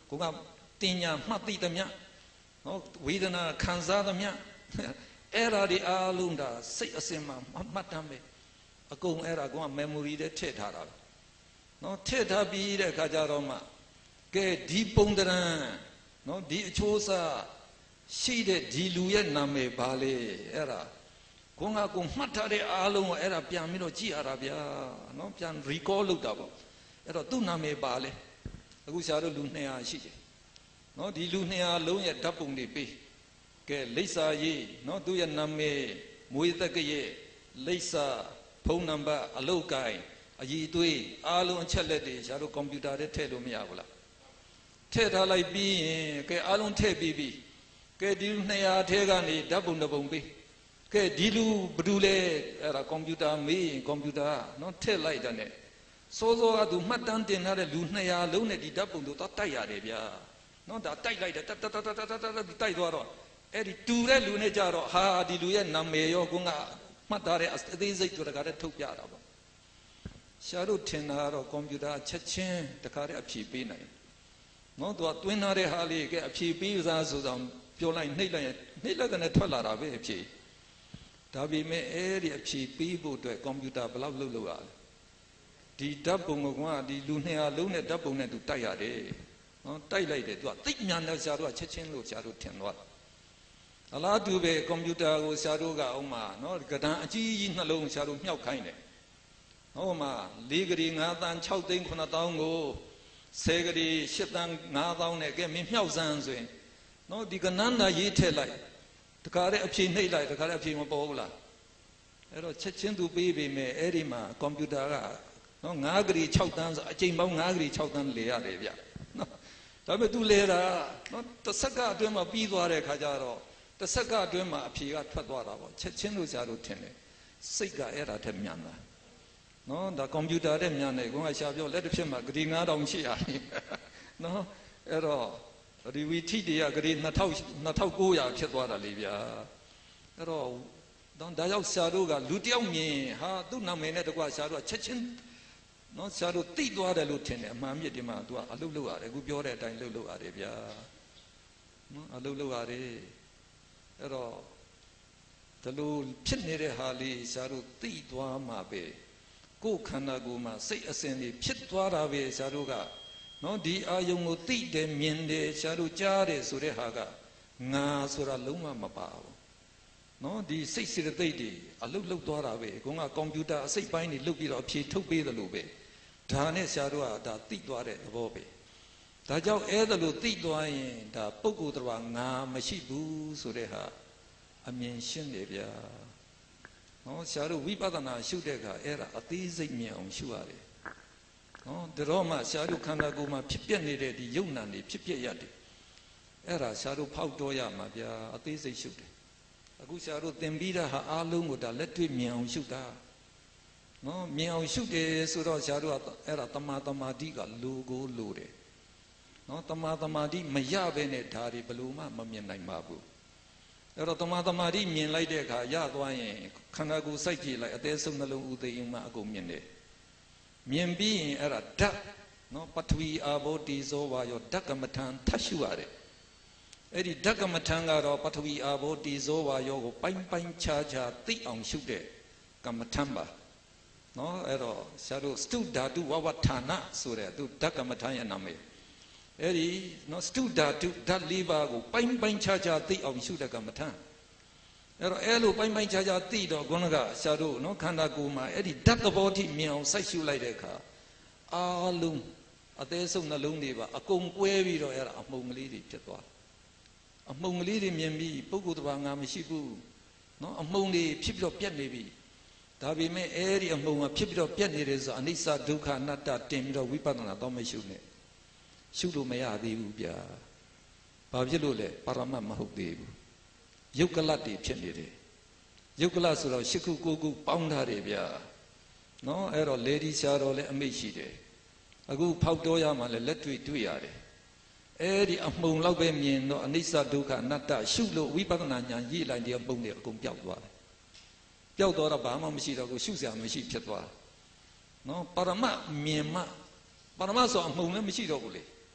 ကိုကတင်ညာမှတ်သိသမျှနော်ဝေဒနာခံစားသမျှအဲ့ဒါဒီအားလုံးဒါစိတ်အစဉ်မှာမှတ်တမ်းပဲအကုန်အဲ့ဒါက memory ထဲထည့်ထားတာနော်ထည့်ထားပြီးတဲ့အခါကျတော့မှကဲဒီပုံတရံနော်ဒီအချိုးအစားရှိတဲ့ဒီလူရဲ့နာမည်ဘာလဲအဲ့ဒါကိုငါကိုမှတ်ထားတဲ့အားလုံးကိုအဲ့ဒါပြန်ပြီးတော့ကြည့်ရတာဗျာနော်ပြန် recall လုပ်တာပေါ့အဲ့တော့သူ့နာမည်ပါလဲအခုဆရာတို့လူနှစ်ရာရှိတယ်နော်ဒီလူနှစ်ရာလုံးရဲ့ဓာတ်ပုံတွေပေးကဲလိပ်စာရေးနော်သူ့ရဲ့နာမည်မွေးသက်ကရဲ့လိပ်စာဖုန်းနံပါတ်အလုပ်ကိုင်အည်သွေးအားလုံးအချက်လက်တွေဆရာတို့ကွန်ပျူတာထဲထည့်လို့မရဘူးလားထည့်ထားလိုက်ပြီးရင်ကဲအားလုံးထည့်ပြီးပြီကဲဒီလူနှစ်ရာထဲကနေဓာတ်ပုံတစ်ပုံပေးကဲဒီလူဘယ်သူလဲအဲ့ဒါကွန်ပျူတာမေးရင်ကွန်ပျူတာနော်ထည့်လိုက်တာ ਨੇ စိုးစိုးကသူမှတ်တမ်းတင်ထားတဲ့လူနှစ်ရာလုံးနဲ့ဒီဓာတ်ပုံတို့တော့တိုက်ရတယ်ဗျာနော်ဒါတိုက်လိုက်တယ်တတတတတတတိုက်သွားတော့အဲ့ဒီတူတဲ့လူနဲ့ကြတော့ဟာဒီလူရဲ့နာမည်ရောကိုကမှတ်ထားတဲ့အသေးစိတ်တို့တကားတည်းထုတ်ပြတာပေါ့ရှားတို့ထင်တာကတော့ကွန်ပျူတာချက်ချင်းတခါတည်းအဖြေပေးနိုင်နော်သူကတွင်းထားတဲ့ဟာလေးကအဖြေပေးစားဆိုဆောင်ပြောလိုက်နှိပ်လိုက်နှိပ်လိုက်ကနေထွက်လာတာပဲအဖြေဒါပေမဲ့အဲ့ဒီအဖြေပေးဖို့အတွက်ကွန်ပျူတာဘယ်လောက်လုပ်လို့ရလဲဒီဓာတ်ပုံကဒီလူနှစ်ဟာလုံးနဲ့ဓာတ်ပုံနဲ့သူတိုက်ရတယ်နော်တိုက်လိုက်တယ်သူကသိပ်မြန်တဲ့ဆရာတို့ကချက်ချင်းလို့ဆရာတို့ထင်သွားတာအလားတူပဲကွန်ပျူတာကိုဆရာတို့ကအောင်မှာနော်ကဒံအကြီးကြီးနှလုံးဆရာတို့မြှောက်ခိုင်းတယ်ဟုတ်မှာလေးကလေးငါးတန်းခြောက်သိန်းခုနှစ်သောင်းကိုဆယ်ကလေးရှစ်တန်းငါးသောင်းနဲ့ကဲမင်းမြှောက်စမ်းဆိုရင်နော်ဒီကနန်းသာရေးထည့်လိုက်တခါတည်းအဖြေနှိပ်လိုက်တခါတည်းအဖြေမပေါ်ဘူးလားအဲ့တော့ချက်ချင်းသူပေးပေမဲ့အဲ့ဒီမှာကွန်ပျူတာကနော်ငါးကလေးခြောက်တန်းဆိုအချိန်ပေါင်းငါးကလေးခြောက်တန်းလေရတယ်ဗျနော်ဒါပေမဲ့သူလေတာနော်တစ်စက္ကန့်အတွင်းမှာပြီးသွားတဲ့ခါကျတော့တစ်စက္ကန့်အတွင်းမှာအဖြေကထွက်သွားတာပေါ့ချက်ချင်းလို့ဆရာတို့ထင်တယ်စိတ်ကအဲ့ဒါထက်မြန်တာနော်ဒါကွန်ပျူတာတဲ့မြန်တယ်ကိုကရှာပြောလက်တစ်ဖြစ်မှာဂရီငါးထောင်ရှိရတယ်နော်အဲ့တော့ဒီဝီထိတွေကဂရီနှစ်ထောင်နှစ်ထောင်ကိုးရာဖြစ်သွားတာလေဗျာအဲ့တော့ဒါကြောင့်ဆရာတို့ကလူတယောက်မြင်ဟာသူ့နာမည်နဲ့တကွာဆရာတို့ကချက်ချင်းနော်ဆရာတို့သိသွားတယ်လို့ထင်တယ်အမှန်မြစ်ဒီမှာ तू ကအလုပ်လုပ်ရတယ်အခုပြောတဲ့အတိုင်းလုပ်လုပ်ရတယ်ဗျာနော်အလုပ်လုပ်ရတယ်အဲ့တော့ဒီလိုဖြစ်နေတဲ့ဟာလေးဆရာတို့သိသွားမှာပဲကိုယ်ခန္ဓာကိုယ်မှာစိတ်အစဉ်တွေဖြစ်သွားတာပဲဆရာတို့ကနော်ဒီအာယုံကိုသိတယ်မြင်တယ်ဆရာတို့ကြားတယ်ဆိုတဲ့ဟာကငါဆိုတာလုံးဝမပါဘူးနော်ဒီစိတ်စေတသိက်တွေအလုတ်လုတ်သွားတာပဲကိုကကွန်ပျူတာအစိတ်ပိုင်းတွေလုတ်ပြီးတော့အဖြေထုတ်ပေးတယ်လို့ပဲဒါနဲ့ဆရာတို့ကဒါသိသွားတဲ့သဘောပဲဒါကြောင့်အဲ့ဒါလို့သိသွားရင်ဒါပုဂ္ဂိုလ်တော်ငါမရှိဘူးဆိုတဲ့ဟာအမြင်ရှင်းတယ်ဗျာနော်ဆရာတို့ဝိပဿနာရှုတဲ့အခါအဲ့ဒါအသေးစိတ်မြင်အောင်ရှုရတယ်နော်ဒါတော့မှဆရာတို့ခန္ဓာကိုယ်မှာဖြစ်ပျက်နေတဲ့ဒီယုံနာတွေဖြစ်ပျက်ရတယ်အဲ့ဒါဆရာတို့ဖောက်တော်ရမှာဗျာအသေးစိတ်ရှုတယ်အခုဆရာတို့သင်ပြီးတာဟာအားလုံးကိုဒါလက်တွေ့မြင်အောင်ရှုတာနော်မြင်အောင်ရှုတယ်ဆိုတော့ဆရာတို့ကအဲ့ဒါတမာတမာတိကလိုကိုလိုတယ်နော်တမာတမာတိမရဘဲနဲ့ဒါတွေဘယ်လိုမှမမြင်နိုင်ပါဘူးအဲ့တော့တမာတမာတိမြင်လိုက်တဲ့အခါရသွားရင်ခန္ဓာကိုယ်စိုက်ကြည့်လိုက်အသေးဆုံးနှလုံးဥသိရင်မှအကုန်မြင်တယ်မြင်ပြီးရင်အဲ့ဒါဓာတ်နော်ပထဝီအာဘောတိဇောဝါယောဓာတ်ကမ္မထံထပ်ရှုရတယ်အဲ့ဒီဓာတ်ကမ္မထံကတော့ပထဝီအာဘောတိဇောဝါယောကိုပိုင်းပိုင်းခြားခြားသိအောင်ရှုတဲ့ကမ္မထံပါနော်အဲ့တော့ဆရာတို့စတုဓာတုဝဝဌာနဆိုတဲ့သူဓာတ်ကမ္မထံရဲ့နာမည်အဲ့ဒီနော်စတုဓာတုဓာတ်လေးပါးကိုပိုင်းပိုင်းခြားခြားသိအောင်ရှုတဲ့ကမ္မထံအဲ့တော့အဲ့လိုပိုင်းပိုင်းခြားခြားသိတော့ခုနကဆရာတို့နော်ခန္ဓာကိုယ်မှာအဲ့ဒီဓာတ်သဘောထိမြင်အောင်စိုက်ရှုလိုက်တဲ့အခါအားလုံးအသေးဆုံးနှလုံးတွေပါအကုန်ကွဲပြီးတော့အဲ့ဒါအမှုန်ကလေးတွေဖြစ်သွားအမှုန်ကလေးတွေမြင်ပြီးပုဂ္ဂိုလ်တစ်ပါးငါမရှိဘူးနော်အမှုန်တွေဖြစ်ပြီးတော့ပြတ်နေပြီဒါပေမဲ့အဲ့ဒီအမှုန်ကဖြစ်ပြီးတော့ပြတ်နေတယ်ဆိုအနိစ္စဒုက္ခအနတ္တတင်ပြီးတော့ဝိပဿနာတော့မရှုနဲ့ရှုလို့မရသေးဘူးဗျာဘာဖြစ်လို့လဲပါရမတ်မဟုတ်သေးဘူးယုတ်ကလတ်တွေဖြစ်နေတယ်ယုတ်ကလတ်ဆိုတော့ရှစ်ခုကိုခုပေါင်းထားတယ်ဗျာနော်အဲ့တော့လေဒီဆရာတော်လည်းအမိတ်ရှိတယ်အခုဖောက်တော်ရမှလည်းလက်တွေ့တွေ့ရတယ်အဲ့ဒီအမှုန်လောက်ပဲမြင်တော့အနိစ္စဒုက္ခအနတ္တရှုလို့ဝိပဿနာဉာဏ်ရည်လိုက်တဲ့ပုံတွေအကုန်ပျောက်သွားတယ်ပျောက်တော့ဘာမှမရှိတော့ဘူးရှုစရာမရှိဖြစ်သွားနော်ပါရမတ်မြင်မှပါရမတ်ဆိုအမှုန်လည်းမရှိတော့ဘူးလေ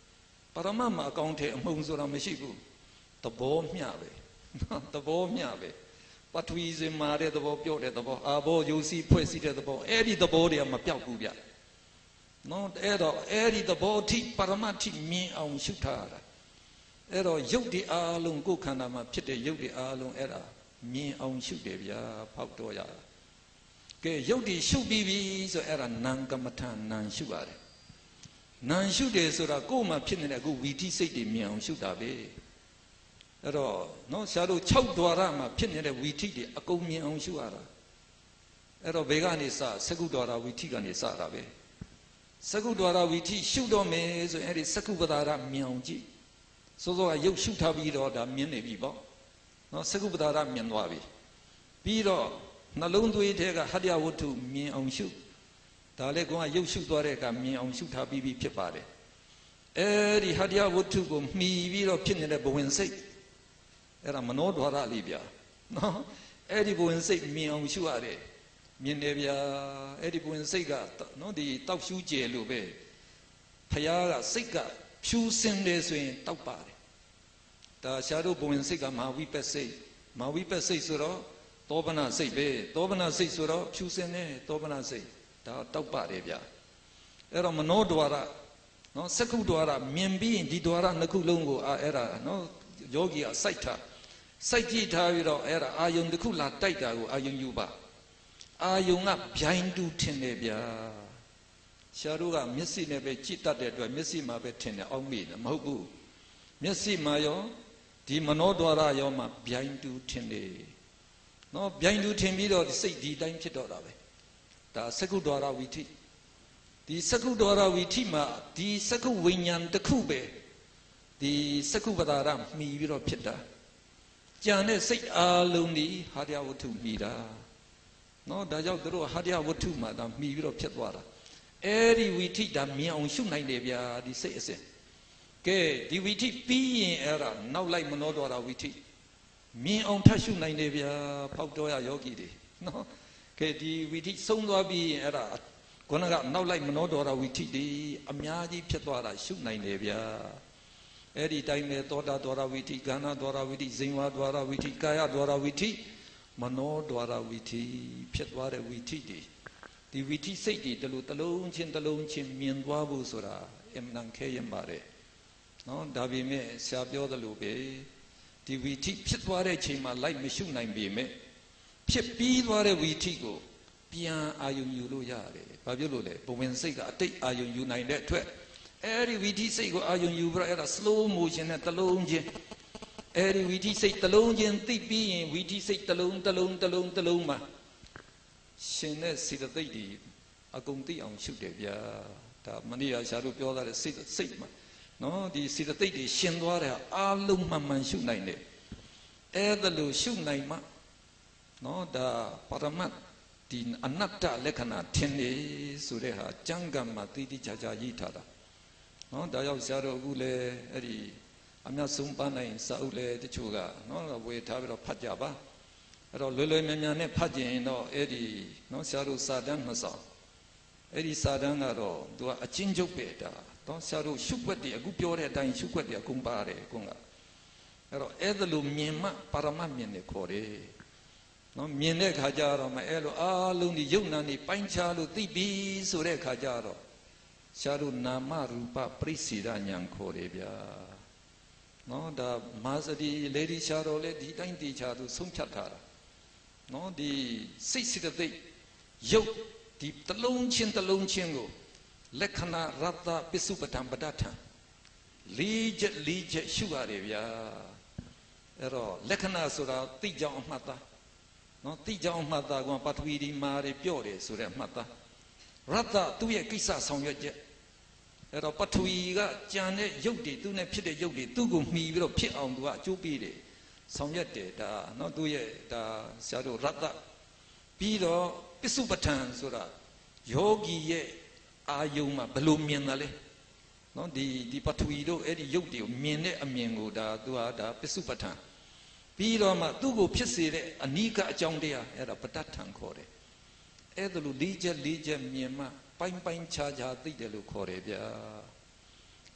ပါရမတ်မှာအကောင်းထဲအမှုံဆိုတာမရှိဘူးသဘောမျှပဲသဘောမျှပဲပထဝီစင်မာတဲ့သဘောပြောတဲ့သဘောအာဘောယုံစီဖွဲ့စည်းတဲ့သဘောအဲ့ဒီသဘောတွေကမပြောက်ဘူးဗျနော်အဲ့တော့အဲ့ဒီသဘောအထိပါရမတ်ထိမြင်အောင်ရှုထားတာအဲ့တော့ယုတ်ဒီအားလုံးကိုယ်ခန္ဓာမှာဖြစ်တဲ့ယုတ်ဒီအားလုံးအဲ့ဒါမြင်အောင်ရှုတယ်ဗျာဖောက်တော့ရတာကဲယုတ်ဒီရှုပြီးပြီဆိုအဲ့ဒါနာမ်ကမ္မထနာမ်ရှုရတယ်နာမ်ရှုတယ်ဆိုတာကိုယ်မှာဖြစ်နေတဲ့အခုဝီတိစိတ်တွေမြင်အောင်ရှုတာပဲအဲ့တော့နော်ဆရာတို့၆ဒွါရမှာဖြစ်နေတဲ့ဝီထိတွေအကုန်မြင်အောင်ရှုရတာအဲ့တော့ဘယ်ကနေစစကုဒွါရဝီထိကနေစတာပဲစကုဒွါရဝီထိရှုတော့မယ်ဆိုရင်အဲ့ဒီစကုပ္ပဒါရမြင်အောင်ကြည့်စိုးစိုးကရုပ်ရှုထားပြီးတော့ဒါမြင်နေပြီပေါ့နော်စကုပ္ပဒါရမြင်သွားပြီပြီးတော့နှလုံးသွေးထဲကဟတ္တဝတ္ထုမြင်အောင်ရှုဒါလည်းကောရုပ်ရှုသွားတဲ့အခါမြင်အောင်ရှုထားပြီးပြီဖြစ်ပါတယ်အဲ့ဒီဟတ္တဝတ္ထုကိုမှီပြီးတော့ဖြစ်နေတဲ့ဘဝင်စိတ်အဲ့ဒါမနောဒွါရလေးဗျာနော်အဲ့ဒီဘဝင်စိတ်မြင်အောင်ရှုရတယ်မြင်တယ်ဗျာအဲ့ဒီဘဝင်စိတ်ကနော်ဒီတောက်ရှူးကျယ်လို့ပဲဖယားကစိတ်ကဖြူစင်တယ်ဆိုရင်တောက်ပါတယ်ဒါရှားတို့ဘဝင်စိတ်ကမဟာဝိပဿစိတ်မဟာဝိပဿစိတ်ဆိုတော့သောပနစိတ်ပဲသောပနစိတ်ဆိုတော့ဖြူစင်တယ်သောပနစိတ်ဒါတောက်ပါတယ်ဗျာအဲ့တော့မနောဒွါရနော်စက္ခုဒွါရမြင်ပြီးရင်ဒီဒွါရနှစ်ခုလုံးကိုအဲ့ဒါနော်ယောဂီကစိုက်ထားစိုက်ကြည့်ထားပြီးတော့အဲ့ဒါအာယုံတစ်ခုလာတိုက်တာကိုအာယုံယူပါအာယုံကဗျိုင်းတူထင်တယ်ဗျာရှားတို့ကမျက်စိနဲ့ပဲကြည့်တတ်တဲ့အတွက်မျက်စိမှာပဲထင်တယ်အောက်မေ့တယ်မဟုတ်ဘူးမျက်စိမှာရောဒီမနောဒွါရရောမှာဗျိုင်းတူထင်တယ်နော်ဗျိုင်းတူထင်ပြီးတော့စိတ်ဒီတိုင်းဖြစ်တော့တာပဲဒါစက္ခုဒွါရဝီထိဒီစက္ခုဒွါရဝီထိမှာဒီစက္ခုဝိညာဉ်တစ်ခုပဲဒီစက္ခုပဒါရမှီပြီးတော့ဖြစ်တာကြံတဲ့စိတ်အားလုံးဒီဟာရဝတ္ထုမှီတာနော်ဒါကြောင့်တို့ဟာရဝတ္ထုမှာဒါမှီပြီးတော့ဖြစ်သွားတာအဲ့ဒီဝီထိဒါမြင်အောင်ရှုနိုင်တယ်ဗျာဒီစိတ်အစဉ်ကဲဒီဝီထိပြီးရင်အဲ့ဒါနောက်လိုက်မနောဒွါရဝီထိမြင်အောင်ထပ်ရှုနိုင်တယ်ဗျာဖောက်တော်ရယောဂီတွေနော်ကဲဒီဝီထိဆုံးသွားပြီးရင်အဲ့ဒါခုနကနောက်လိုက်မနောဒွါရဝီထိတွေအများကြီးဖြစ်သွားတာရှုနိုင်တယ်ဗျာအဲ့ဒီတိုင်းပဲသောတာဒွါရဝိထိကာဏဒွါရဝိထိဇိဝဒွါရဝိထိကာယဒွါရဝိထိမနောဒွါရဝိထိဖြစ်သွားတဲ့ဝိထိတွေဒီဝိထိစိတ်တွေတလူတလုံးချင်းတလုံးချင်းမြင်သွားဖို့ဆိုတာအမှန်ခဲရင်ပါတယ်နော်ဒါပေမဲ့ဆရာပြောသလိုပဲဒီဝိထိဖြစ်သွားတဲ့ချိန်မှာလိုက်မရှုနိုင်ပေမဲ့ဖြစ်ပြီးသွားတဲ့ဝိထိကိုပြန်အာယုံယူလို့ရတယ်ဘာဖြစ်လို့လဲဘဝင်စိတ်ကအတိတ်အာယုံယူနိုင်တဲ့အတွက်အဲ့ဒီဝီထိစိတ်ကိုအာယုံယူပြီးတော့အဲ့ဒါ slow motion နဲ့တလုံးချင်းအဲ့ဒီဝီထိစိတ်တလုံးချင်းသိပြီးရင်ဝီထိစိတ်တလုံးတလုံးတလုံးတလုံးမှာရှင်တဲ့စေတသိက်တွေအကုန်သိအောင်ရှုတယ်ဗျာဒါမနေ့ကဆရာတို့ပြောတာလေစိတ်စိတ်မှာနော်ဒီစေတသိက်တွေရှင်သွားတဲ့အားလုံးမှန်မှန်ရှုနိုင်တယ်အဲ့ဒါလို့ရှုနိုင်မှနော်ဒါပရမတ်ဒီအနတ္တလက္ခဏာထင်နေဆိုတဲ့ဟာကျမ်းဂန်မှာတိတိကျကျရေးထားတာနော်ဒါကြောင့်ဆရာတို့အခုလေအဲ့ဒီအများဆုံးပန်းနိုင်စာအုပ်လေတချို့ကနော်ဝေထားပြီးတော့ဖတ်ကြပါအဲ့တော့လွယ်လွယ်မြန်မြန်နဲ့ဖတ်ကြရင်တော့အဲ့ဒီနော်ဆရာတို့စာတန်းနှစ်ဆောင်အဲ့ဒီစာတန်းကတော့သူကအချင်းချုပ်ပဲဒါတော့ဆရာတို့ရှုွက်တွေအခုပြောတဲ့အတိုင်းရှုွက်တွေအကုန်ပါတယ်အကုန်ကအဲ့တော့အဲ့ဒါလိုမြင်မှပါရမတ်မြင်တယ်ခေါ်တယ်နော်မြင်တဲ့ခါကျတော့မအဲ့လိုအားလုံးဒီယုတ်နာနေပိုင်းခြားလို့သိပြီဆိုတဲ့ခါကျတော့ရှားတို့နာမရူပပရိစ္ဆေဒဉာဏ်ခေါ်တယ်ဗျာနော်ဒါမာစတိလေဒီရှားတော်လေဒီတိုင်းတေချာသူဆုံးဖြတ်ထားတာနော်ဒီစိတ်စိတ္တိယုတ်ဒီတလုံးချင်းတလုံးချင်းကိုလက္ခဏာရတ္တပစ္စုပ္ပတံပဒဋ္ဌံလေးချက်လေးချက်ရှုရတယ်ဗျာအဲ့တော့လက္ခဏာဆိုတာသိကြောင်အမှတ်သားနော်သိကြောင်အမှတ်သားကပထဝီဒီမာတွေပြော့တယ်ဆိုတဲ့အမှတ်သားရတ္တသူ့ရဲ့ကိစ္စဆောင်ရွက်ချက်အဲ့တော့ပထဝီကကြံတဲ့ရုပ်တွေသူနဲ့ဖြစ်တဲ့ရုပ်တွေသူ့ကိုမှီပြီးတော့ဖြစ်အောင်သူကအကျိုးပေးတယ်ဆောင်ရွက်တယ်ဒါနော်သူ့ရဲ့ဒါဆရာတို့ရတ္တပြီးတော့ပစ္စုပ္ပတံဆိုတာယောဂီရဲ့အာယုံမှာဘယ်လိုမြင်တာလဲနော်ဒီဒီပထဝီတို့အဲ့ဒီရုပ်တွေကိုမြင်တဲ့အမြင်ကိုဒါသူကဒါပစ္စုပ္ပတံပြီးတော့မှသူ့ကိုဖြစ်စေတဲ့အနိကအကြောင်းတရားအဲ့ဒါပဋ္ဌာန်းခေါ်တယ်အဲ့ဒါလိုလေးချက်လေးချက်မြင်မှပိုင်းပိုင်းခြားခြားသိတယ်လို့ခေါ်တယ်ဗျာ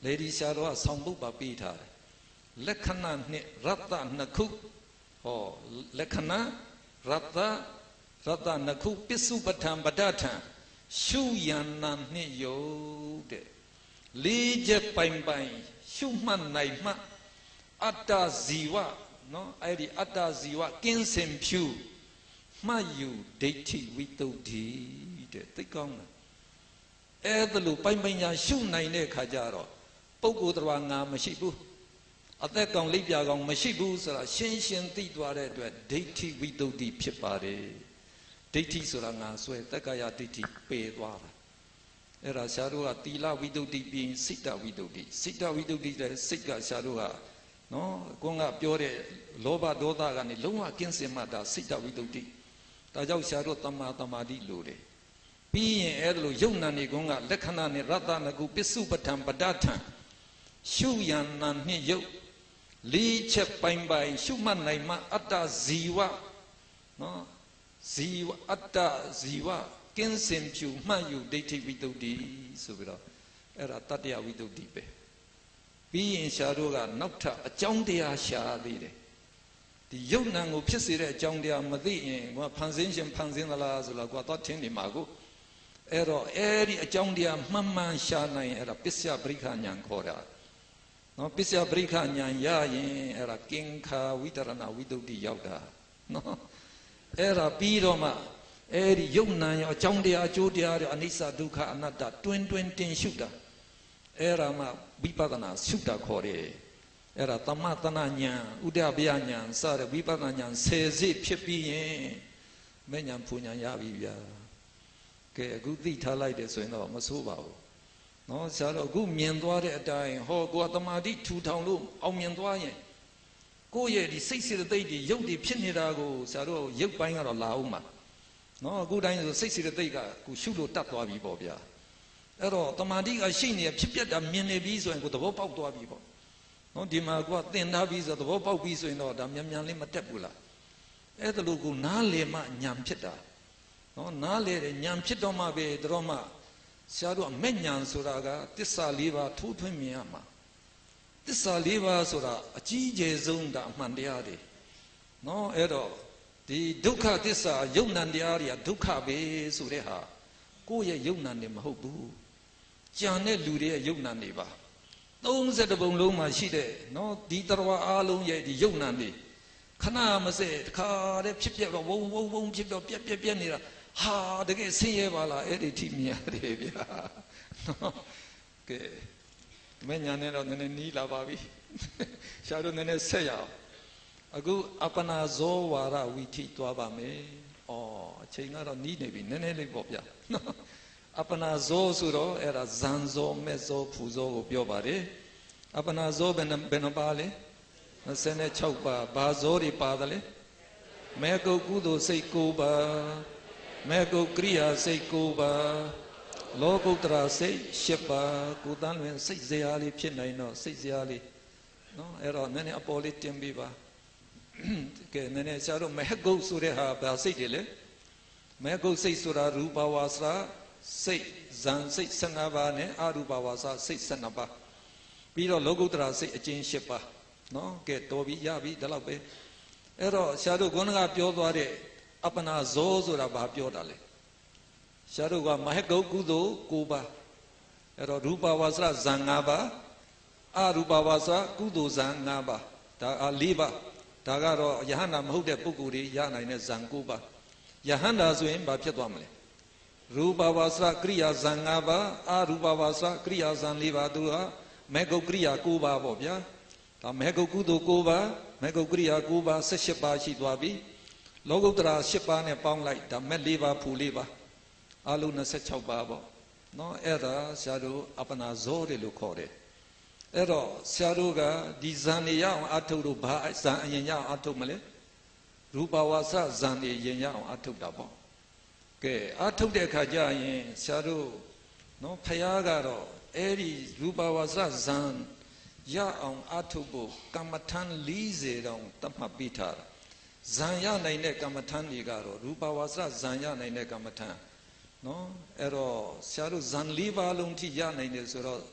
လေဒီရှာတော့ဆောင်းပုတ်ပါပြီးထားတယ်လက္ခဏာနဲ့ရတ္တနှစ်ခုဟောလက္ခဏာရတ္တရတ္တနှစ်ခုပစ္စုပ္ပထံပဋ္ဌထံရှုယန္နာနှစ်ယုတ်တဲ့လေးချက်ပိုင်ပိုင်ရှုမှတ်နိုင်မှအတ္တဇီဝနော်အဲ့ဒီအတ္တဇီဝကင်းစင်ဖြူမှတ်ယူဒိဋ္ဌိဝိတုဒ္ဓိတဲ့သိကောင်းလားအဲ့ဒါလို့ပိုင်ပိုင်ညာရှုနိုင်တဲ့ခါကျတော့ပုဂ္ဂိုလ်တော်ငါမရှိဘူးအသက်ကောင်လိပ်ပြကောင်မရှိဘူးဆိုတာရှင်းရှင်းသိသွားတဲ့အတွက်ဒိဋ္ဌိဝိတုဒ္ဓိဖြစ်ပါတယ်ဒိဋ္ဌိဆိုတာငါဆွဲတက္ကရာဒိဋ္ဌိပယ်သွားတာအဲ့ဒါရှားတို့ကတီလဝိတုဒ္ဓိပြီးစိတ်တဝိတုဒ္ဓိစိတ်တဝိတုဒ္ဓိတဲ့စိတ်ကရှားတို့ကနော်ကိုကပြောတဲ့လောဘဒေါသကနေလုံးဝကင်းစင်မှတာစိတ်တဝိတုဒ္ဓိဒါကြောင့်ရှားတို့တမ္မာတမာတိလို့တယ်ပြီးရင်အဲ့ဒါလိုယုံနာနေကုန်းကလက္ခဏာနဲ့ရတ္တနကုပစ္စုပ္ပထံပဋ္ဌထံရှုယန္နာနှစ်ယုတ်လေးချက်ပိုင်ပိုင်ရှုမှတ်နိုင်မှအတ္တဇီဝနော်ဇီဝအတ္တဇီဝကင်းစင်ဖြူမှတ်ယူဒိဋ္ဌိဝိတုဒ္ဓိဆိုပြီးတော့အဲ့ဒါတတ္တယဝိတုဒ္ဓိပဲပြီးရင်ရှားတို့ကနောက်ထပ်အကြောင်းတရားရှားသေးတယ်ဒီယုတ်နံကိုဖြစ်စေတဲ့အကြောင်းတရားမသိရင်ကိုကဖန်ဆင်းရှင်ဖန်ဆင်းသလားဆိုတော့ကိုကတော့ထင်နေမှာကိုအဲ့တော့အဲ့ဒီအကြောင်းတရားမှန်မှန်ရှားနိုင်အဲ့ဒါပစ္စယပရိက္ခဉာဏ်ခေါ်တာနော်ပစ္စယပရိက္ခဉာဏ်ရရင်အဲ့ဒါကင်္ခာဝိတရဏဝိတုဒ္ဓိရောက်တာနော်အဲ့ဒါပြီးတော့မှအဲ့ဒီယုတ်နံရောအကြောင်းတရားအကျိုးတရားတွေအနိစ္စဒုက္ခအနတ္တတွင်တွင်တင်ရှုတာအဲ့ဒါမှဝိပဿနာရှုတာခေါ်တယ်အဲ့ဒါသမတနာဉာဏ်ဥဒ္ဒပယဉာဏ်စတဲ့ဝိပဿနာဉာဏ်ဆယ်စိဖြစ်ပြီးရင်မဉဏ်ဖူဉဏ်ရပြီဗျာကဲအခုသိထားလိုက်တယ်ဆိုရင်တော့မဆိုးပါဘူးနော်ဆရာတော်အခုမြင်သွားတဲ့အတိုင်းဟောကိုယ်ကတမာတိထူထောင်လို့အောင်မြင်သွားရင်ကိုယ့်ရဲ့ဒီစိတ်စေတသိက်တွေရုပ်တွေဖြစ်နေတာကိုဆရာတော်ရုပ်ပိုင်းကတော့လာအောင်မှာနော်အခုတိုင်းဆိုစိတ်စေတသိက်ကကိုရှုလို့တတ်သွားပြီပေါ့ဗျာအဲ့တော့တမာတိကရှိနေဖြစ်ပြက်တာမြင်နေပြီဆိုရင်ကိုသဘောပေါက်သွားပြီပေါ့နော်ဒီမှာကိုကသင်ထားပြီဆိုသဘောပေါက်ပြီဆိုရင်တော့ဒါမြန်မြန်လေးမတက်ဘူးလားအဲ့ဒါလို့ကိုနားလေမှညံဖြစ်တာနော်နားလေတယ်ညံဖြစ်တော့မှပဲတော့မှဆရာတို့အမဲ့ညံဆိုတာကတစ္ဆာလေးပါးထိုးထွင်းမြင်ရမှာတစ္ဆာလေးပါးဆိုတာအကြီးကျယ်ဆုံးဒါအမှန်တရားတွေနော်အဲ့တော့ဒီဒုက္ခသစ္စာယုံနံတရားတွေကဒုက္ခပဲဆိုတဲ့ဟာကိုယ့်ရဲ့ယုံနံတွေမဟုတ်ဘူးကြံတဲ့လူတွေရဲ့ယုံနံတွေပါသုံးဆယ်ပုံလုံးမှာရှိတဲ့နော်ဒီတရားအားလုံးရဲ့ဒီယုံနံတွေခဏမစဲတခါတည်းဖြစ်ပြတော့ဝုံဝုံဝုံဖြစ်တော့ပြက်ပြက်ပြက်နေတာဟာတကယ်ဆင်းရဲပါလားအဲ့ဒီထိမြင်ရတယ်ဗျာနော်ကဲမင်းညာနဲ့တော့နည်းနည်းနီးလာပါပြီရှားတော့နည်းနည်းဆက်ရအောင်အခုအပနာဇောဝါရဝီထိသွားပါမယ်။အော်အချိန်ကတော့နီးနေပြီနည်းနည်းလေးပေါ့ဗျာ။အပနာဇောဆိုတော့အဲ့ဒါဇန်ဇောမဲ့ဇောဖူဇောကိုပြောပါတယ်။အပနာဇောဘယ်နှဘယ်နှပါလဲ။၂၆ပါးဘာဇောတွေပါတယ်လဲ။မေကုတ်ကုသိုလ်စိတ်၉ပါး။မေကုတ်ကရိယာစိတ်၉ပါး။လောကုတ္တရာစိတ်၈ပါး။ကိုတန်းလွင်စိတ်စရာလေးဖြစ်နိုင်တော့စိတ်စရာလေးနော်အဲ့တော့နည်းနည်းအပေါ်လေးတင်ပေးပါကဲနည်းနည်းဆရာတို့မဟဂုတ်ဆိုတဲ့ဟာဘာစိတ်တွေလဲမဟဂုတ်စိတ်ဆိုတာရူပဝါစာစိတ်ဇန်စိတ်၁၅ပါးနဲ့အရူပဝါစာစိတ်၁၂ပါးပြီးတော့လောကုတ္တရာစိတ်အကျဉ်း၈ပါးနော်ကဲတော်ပြီရပြီဒါတော့ပဲအဲ့တော့ဆရာတို့ခေါင်းကပြောသွားတဲ့အပနာဇောဆိုတာဘာပြောတာလဲဆရာတို့ကမဟဂုတ်ကုသိုလ်၉ပါးအဲ့တော့ရူပဝါစာဇန်၅ပါးအရူပဝါစာကုသိုလ်ဇန်၅ပါးဒါအ၄ပါးဒါကတော့ယဟန္တာမဟုတ်တဲ့ပုဂ္ဂိုလ်တွေရနိုင်တဲ့ဇံ၉ပါးယဟန္တာဆိုရင်ဘာဖြစ်သွားမလဲရူပဝါစာကရိယာဇံ၅ပါးအရူပဝါစာကရိယာဇံ၄ပါးသူကမေဂုတ်ကရိယာ၉ပါးပေါ့ဗျာဒါမေဂုတ်ကုသိုလ်၉ပါးမေဂုတ်ကရိယာ၉ပါး၁၈ပါးရှိသွားပြီလောကုတ္တရာ၈ပါးနဲ့ပေါင်းလိုက်ဒါမဲ့၄ပါးဖူ၄ပါးအလုံး၂၆ပါးပေါ့နော်အဲ့ဒါဆရာတို့အပနာဇောတွေလို့ခေါ်တယ်အဲ့တော့ဆရာတို့ကဒီဇန်နေရအောင်အထုတ်လို့ဘာဇန်အရင်ရအောင်အထုတ်မလဲရူပဝါစဇန်နေရင်ရအောင်အထုတ်တာပေါ့ကဲအထုတ်တဲ့အခါကျရင်ဆရာတို့နော်ဖယားကတော့အဲ့ဒီရူပဝါစဇန်ရအောင်အထုတ်ဖို့ကမ္မထန်၄၀တောင်တတ်မှတ်ပေးထားတာဇန်ရနိုင်တဲ့ကမ္မထန်တွေကတော့ရူပဝါစဇန်ရနိုင်တဲ့ကမ္မထန်နော်အဲ့တော့ဆရာတို့ဇန်၄ပါးလုံးထိရနိုင်တယ်ဆိုတော့က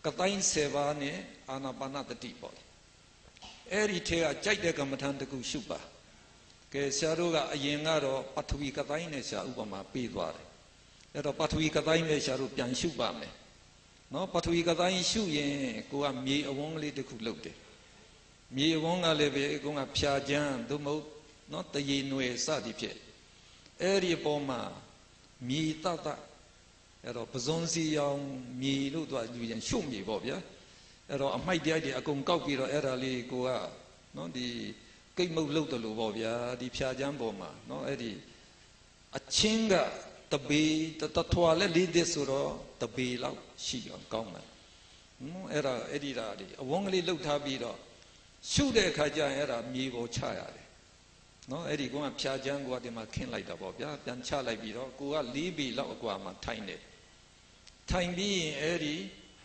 တိုင်းဆယ်ပါးနဲ့အာနာပါနတတိပေါ့အဲ့ဒီထဲကကြိုက်တဲ့ကမ္မထံတစ်ခုရှုပါကဲဆရာတို့ကအရင်ကတော့ပထဝီကတိုင်းနဲ့ဆရာဥပမာပေးသွားတယ်အဲ့တော့ပထဝီကတိုင်းနဲ့ဆရာတို့ပြန်ရှုပါမယ်နော်ပထဝီကတိုင်းရှုရင်ကိုကမြေအဝန်းကလေးတစ်ခုလုပ်တယ်မြေအဝန်းကလည်းပဲကိုကဖြာချမ်းသို့မဟုတ်နော်တရေနွယ်စသည်ဖြစ်အဲ့ဒီအပေါ်မှာမြေတတအဲ့တော့ပဇွန်စီရောင်မြေလို့သူကယူရင်ရှုမြေပေါ့ဗျာအဲ့တော့အမိုက်တရားတွေအကုန်ကောက်ပြီးတော့အဲ့ဒါလေးကိုကနော်ဒီကိတ်မုတ်လုပ်တယ်လို့ပေါ့ဗျာဒီဖြာချမ်းပေါ်မှာနော်အဲ့ဒီအချင်းကတပေတထွာလက်လေးသက်ဆိုတော့တပေလောက်ရှိအောင်ကောင်းတယ်နော်အဲ့ဒါအဲ့ဒီဓာတ်တွေအဝန်းကလေးလှုပ်ထားပြီးတော့ရှုတဲ့အခါကျရင်အဲ့ဒါမြေပေါ်ချရတယ်နော်အဲ့ဒီကောင်ကဖြာချမ်းကိုကဒီမှာခင်းလိုက်တာပေါ့ဗျာပြန်ချလိုက်ပြီးတော့ကိုကလေးပေလောက်အကွာမှာထိုင်တယ်ထိုင်ပြီးရင်အဲ့ဒီ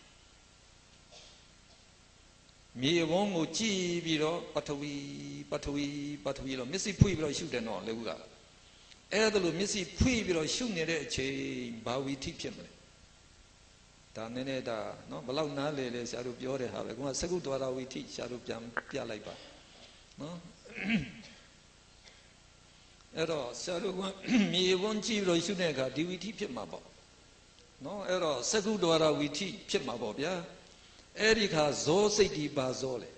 မြေဝန်းကိုကြည့်ပြီးတော့ပထဝီပထဝီပထဝီလို့မျက်စိဖွင့်ပြီးတော့ရှုတယ်နော်လေဦးကအဲ့ဒါလို့မျက်စိဖွင့်ပြီးတော့ရှုနေတဲ့အချိန်ဘာဝီထိဖြစ်မလဲဒါနည်းနည်းဒါနော်ဘလောက်နားလေလဲဆရာတို့ပြောတဲ့ဟာပဲကိုကသကုတ္တဝါဝီထိဆရာတို့ပြန်ပြလိုက်ပါနော်အဲ့တော့ဆရာတို့ကမြေဝန်းကြည့်ပြီးတော့ရှုတဲ့အခါဒီဝီထိဖြစ်မှာပေါ့နော်အဲ့တော့သကုတ္တဝါဝီထိဖြစ်မှာပေါ့ဗျာအဲ့ဒီခါဇောစိတ်ဒီပါဇောလေ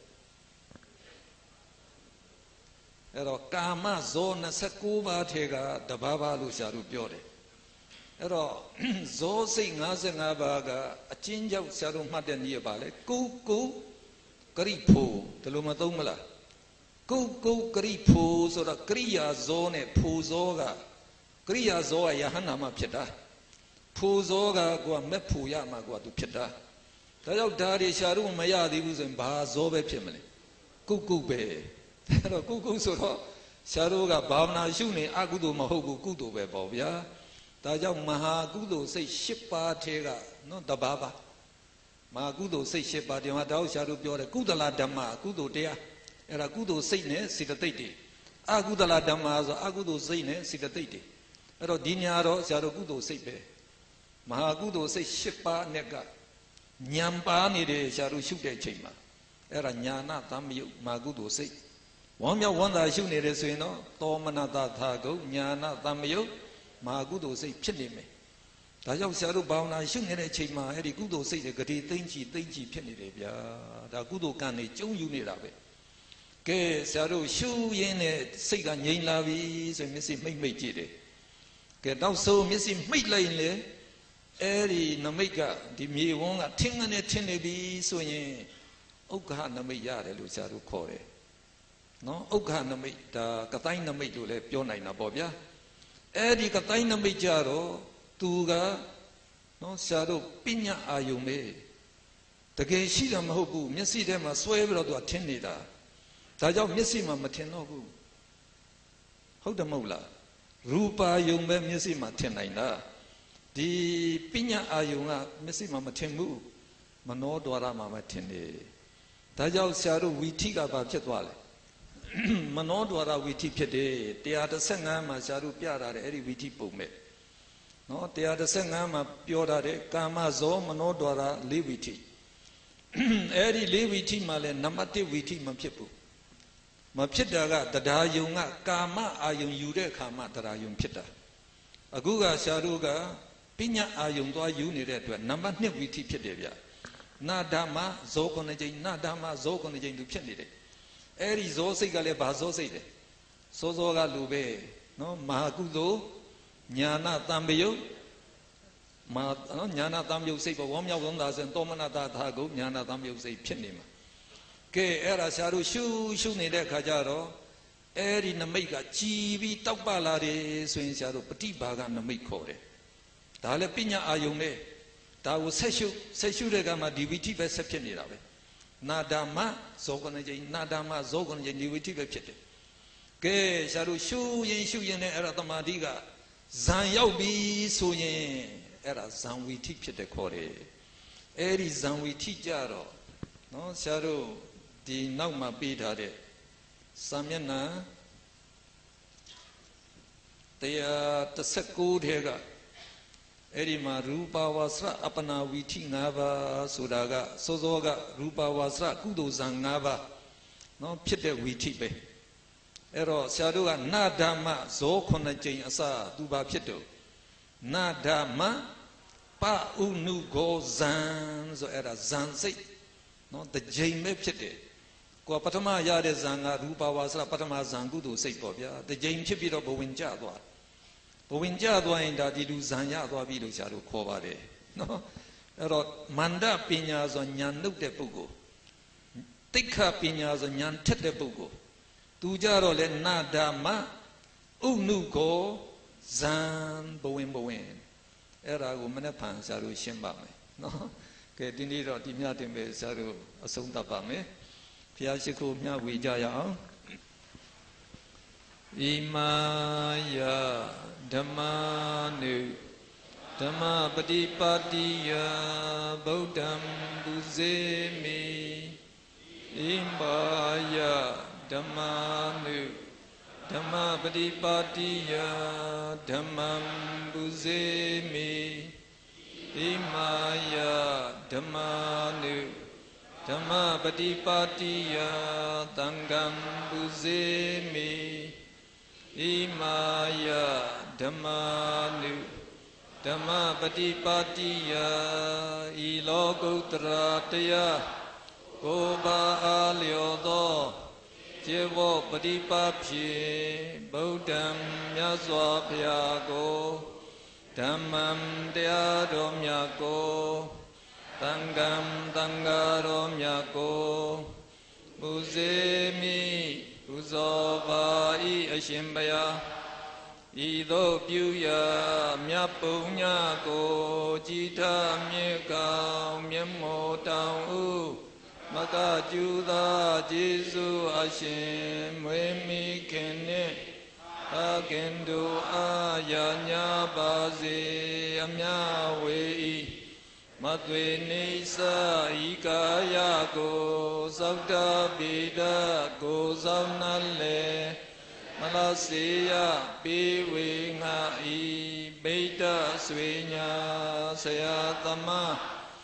အဲ့တော့ကာမဇော၂၉ပါးထဲကတပါးပါလို့ဆရာတို့ပြောတယ်အဲ့တော့ဇောစိတ်၅၅ပါးကအချင်းကြောက်ဆရာတို့မှတ်တဲ့နည်းပါလေကုကုကရိဖိုဒီလိုမသုံးမလားကုကုကရိဖိုဆိုတော့ကရိယာဇောနဲ့ဖိုဇောကကရိယာဇောကယဟန္တာမှဖြစ်တာဖိုဇောကကိုကမက်ဖိုရမှာကိုကသူဖြစ်တာဒါကြောင့်ဒါတွေရှာလို့မရသေးဘူးဆိုရင်ဘာဇောပဲဖြစ်မလဲကုကုပဲအဲ့တော့ကုကုဆိုတော့ရှာတို့ကဘာဝနာရှုနေအကုသိုလ်မဟုတ်ဘူးကုသိုလ်ပဲပေါ့ဗျာဒါကြောင့်မဟာကုသိုလ်စိတ်၈ပါးထဲကနော်တပါးပါမဟာကုသိုလ်စိတ်၈ပါးဒီမှာတောက်ရှာတို့ပြောတယ်ကုသလဓမ္မကုသိုလ်တရားအဲ့ဒါကုသိုလ်စိတ်နဲ့စေတသိက်တွေအကုသလဓမ္မဆိုအကုသိုလ်စိတ်နဲ့စေတသိက်တွေအဲ့တော့ဒီညာတော့ရှာတို့ကုသိုလ်စိတ်ပဲမဟာကုသိုလ်စိတ်၈ပါးနဲ့ကညံပါနေတယ်ရှာတို့ရှုတဲ့အချိန်မှာအဲ့ဒါညာနာတမယုတ်မာကုသိုလ်စိတ်ဝမ်းမြောက်ဝမ်းသာရှုနေတယ်ဆိုရင်တော့သောမနတသာကုညာနာတမယုတ်မာကုသိုလ်စိတ်ဖြစ်နေမယ်ဒါကြောင့်ဆရာတို့ဘာဝနာရှုနေတဲ့အချိန်မှာအဲ့ဒီကုသိုလ်စိတ်တွေဂတိသိမ့်ကြည့်သိမ့်ကြည့်ဖြစ်နေတယ်ဗျာဒါကုသိုလ်ကံတွေကျုံယူနေတာပဲကဲဆရာတို့ရှုရင်းနဲ့စိတ်ကငြိမ်လာပြီဆိုရင်မျက်စိမိတ်မိတ်ကြည့်တယ်ကဲနောက်ဆုံးမျက်စိမိတ်လိုက်ရင်လေအဲ့ဒီနမိတ်ကဒီမြေဝန်းကထင်းကနေထင်းနေပြီဆိုရင်ဥက္ခနမိတ်ရတယ်လို့ဆရာတို့ခေါ်တယ်နော်ဥက္ခနမိတ်ဒါကတိုင်းနမိတ်လို့လည်းပြောနိုင်တာပေါ့ဗျာအဲ့ဒီကတိုင်းနမိတ်ကြတော့သူကနော်ဆရာတို့ပညာအာယုံပဲတကယ်ရှိတာမဟုတ်ဘူးမျက်စိထဲမှာစွဲပြီးတော့သူကထင်းနေတာဒါကြောင့်မျက်စိမှာမထင်တော့ဘူးဟုတ်တယ်မဟုတ်လားရူပါယုံပဲမျက်စိမှာထင်နိုင်တာဒီပညာအာယုံကမျက်စိမှာမထင်ဘူးမနောဒွါရမှာမထင်နေဒါကြောင့်ဆရာတို့ဝီထိကဘာဖြစ်သွားလဲမနောဒွါရဝီထိဖြစ်တယ်တရားတစ်ဆယ့်ငါးမှာဆရာတို့ပြထားတယ်အဲ့ဒီဝီထိပုံမဲ့နော်တရားတစ်ဆယ့်ငါးမှာပြောထားတယ်ကာမဇောမနောဒွါရလေးဝီထိအဲ့ဒီလေးဝီထိမှာလဲနံပါတ်တစ်ဝီထိမဖြစ်ဘူးမဖြစ်တာကတရားယုံကကာမအာယုံယူတဲ့အခါမှာတရားယုံဖြစ်တာအခုကဆရာတို့ကပညာအာယုံသွားယူနေတဲ့အတွက်နံပါတ်နှစ်ဝီထိဖြစ်တယ်ဗျနာဓမ္မဇောခုနှစ်ကြိမ်နာဓမ္မဇောခုနှစ်ကြိမ်သူဖြစ်နေတယ်အဲ့ဒီဇောစိတ်ကလည်းဘာဇောစိတ်လဲစောစောကလူပဲနော်မဟာကုသိုလ်ညာနာတံပယုတ်မာနော်ညာနာတံပယုတ်စိတ်ပေါ်ဝမ်းမြောက်သုံးသာစင်တောမနတာသာကုညာနာတံပယုတ်စိတ်ဖြစ်နေမှာကဲအဲ့ဒါဆရာတို့ရှုရှုနေတဲ့အခါကျတော့အဲ့ဒီနမိတ်ကကြည်ပြီးတောက်ပလာတယ်ဆိုရင်ဆရာတို့ပฏิဘာကနမိတ်ခေါ်တယ်ဒါလည်းပညာအာယုံနဲ့ဒါကိုဆက်ရှုဆက်ရှုတဲ့ကမှဒီဝိထိပဲဆက်ဖြစ်နေတာပဲနာဓမ္မဇောကနကြိနာဓမ္မဇောကနကြိဒီဝိထိပဲဖြစ်တယ်ကဲဆရာတို့ရှုရင်ရှုရင်လည်းအဲ့ဒါတမာတိကဇံရောက်ပြီဆိုရင်အဲ့ဒါဇံဝိထိဖြစ်တယ်ခေါ်တယ်အဲ့ဒီဇံဝိထိကြတော့နော်ဆရာတို့ဒီနောက်မှာပေးထားတဲ့စာမျက်နှာတရားတစ်ဆယ့်ကိုးထဲက Erima rupa wasra apana witi ngaba sudaga sozoga rupa wasra kudo zangaba no pite witi be ero saduga nadama zo khona chain asa tuba pito nadama pa unu go zan so era zan sei no the chain me pite ko patama ya de zanga rupa wasra patama zan kudo sei po bya the chain phit pi do bawin ja twa bawin ja twa yin da di lu zan ya twa bi lo sadu kho ba de no ero manda pinya so nyan nut de puggo tikha pinya so nyan thet de puggo tu ja ro le nadama unu go zan bawin bawin era ko mane phan sa lu shin ba me no ke din ni ro di mya tin be sa lu asong tat ba me phaya shi ko mya we ja ya aung Imaya Dhammanu Dhamma Patipatiya Buddham Buzemi Imaya Dhammanu Dhamma Patipatiya Dhammam Buzemi Imaya Dhammanu Dhamma Patipatiya Tangam Buzemi Imaya Dhammanu Dhamma Patipatiya Ilokutra Taya Koba Alyodo Jevo Patipapye Buddham Myaswa Phyago Dhammam Tayado Myako Tangam Tangaro Myako Buzemi Uzovai Ashimbaya Ido Pyuya Myapunya Ko Jita Myekao Myemo Tao U Maka Juda Jesu Ashim Wemi Kene Akendo Ayanya Bazi Amya Wei Matwe Nisa Ikaya Go Savda Bida Go Savnale Malasiya Piwi Ngai Beta Swinya Sayatama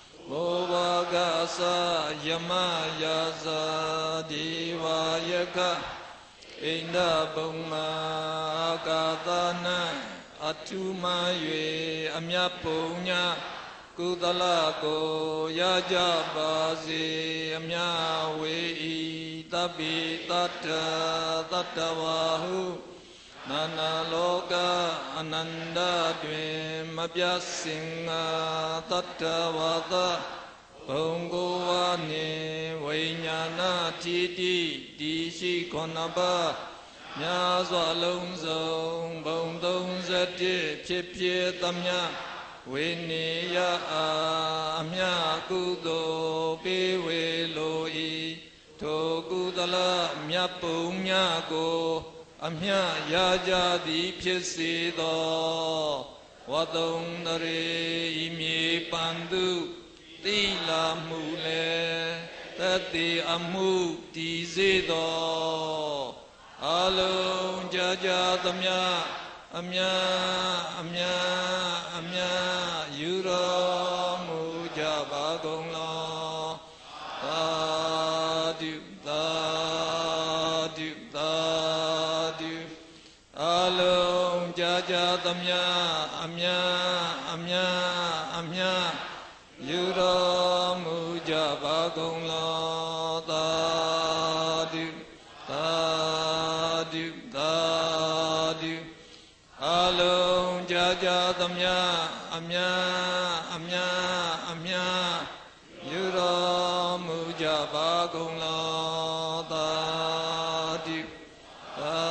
Bovagasa Yama Yasa Diva Yaka Inda Buma Katana Atuma Yue Amya Punya Kudala ko yaja bazi amya we tabi tatta tattavahu nana loka ananda dwe mabyasinga tattavata bonggovane vinyana titi dishi konaba nyaswa long song bong tong sati phit phit tamya Winiya amya kudo piwe loi Tokudala myapunya ko amya yaja di phisido Wadong nare imi pandu tila mule Tati amu tizido Along jaja tamya Amya, amya, amya, yura muja bagong la, tadu, tadu, tadu, along jaja tamya, amya, amya, amya, yura muja bagong la, tadu, tadu, tadu. Along jaja tamya amya amya amya yura muja bagong la ta di ta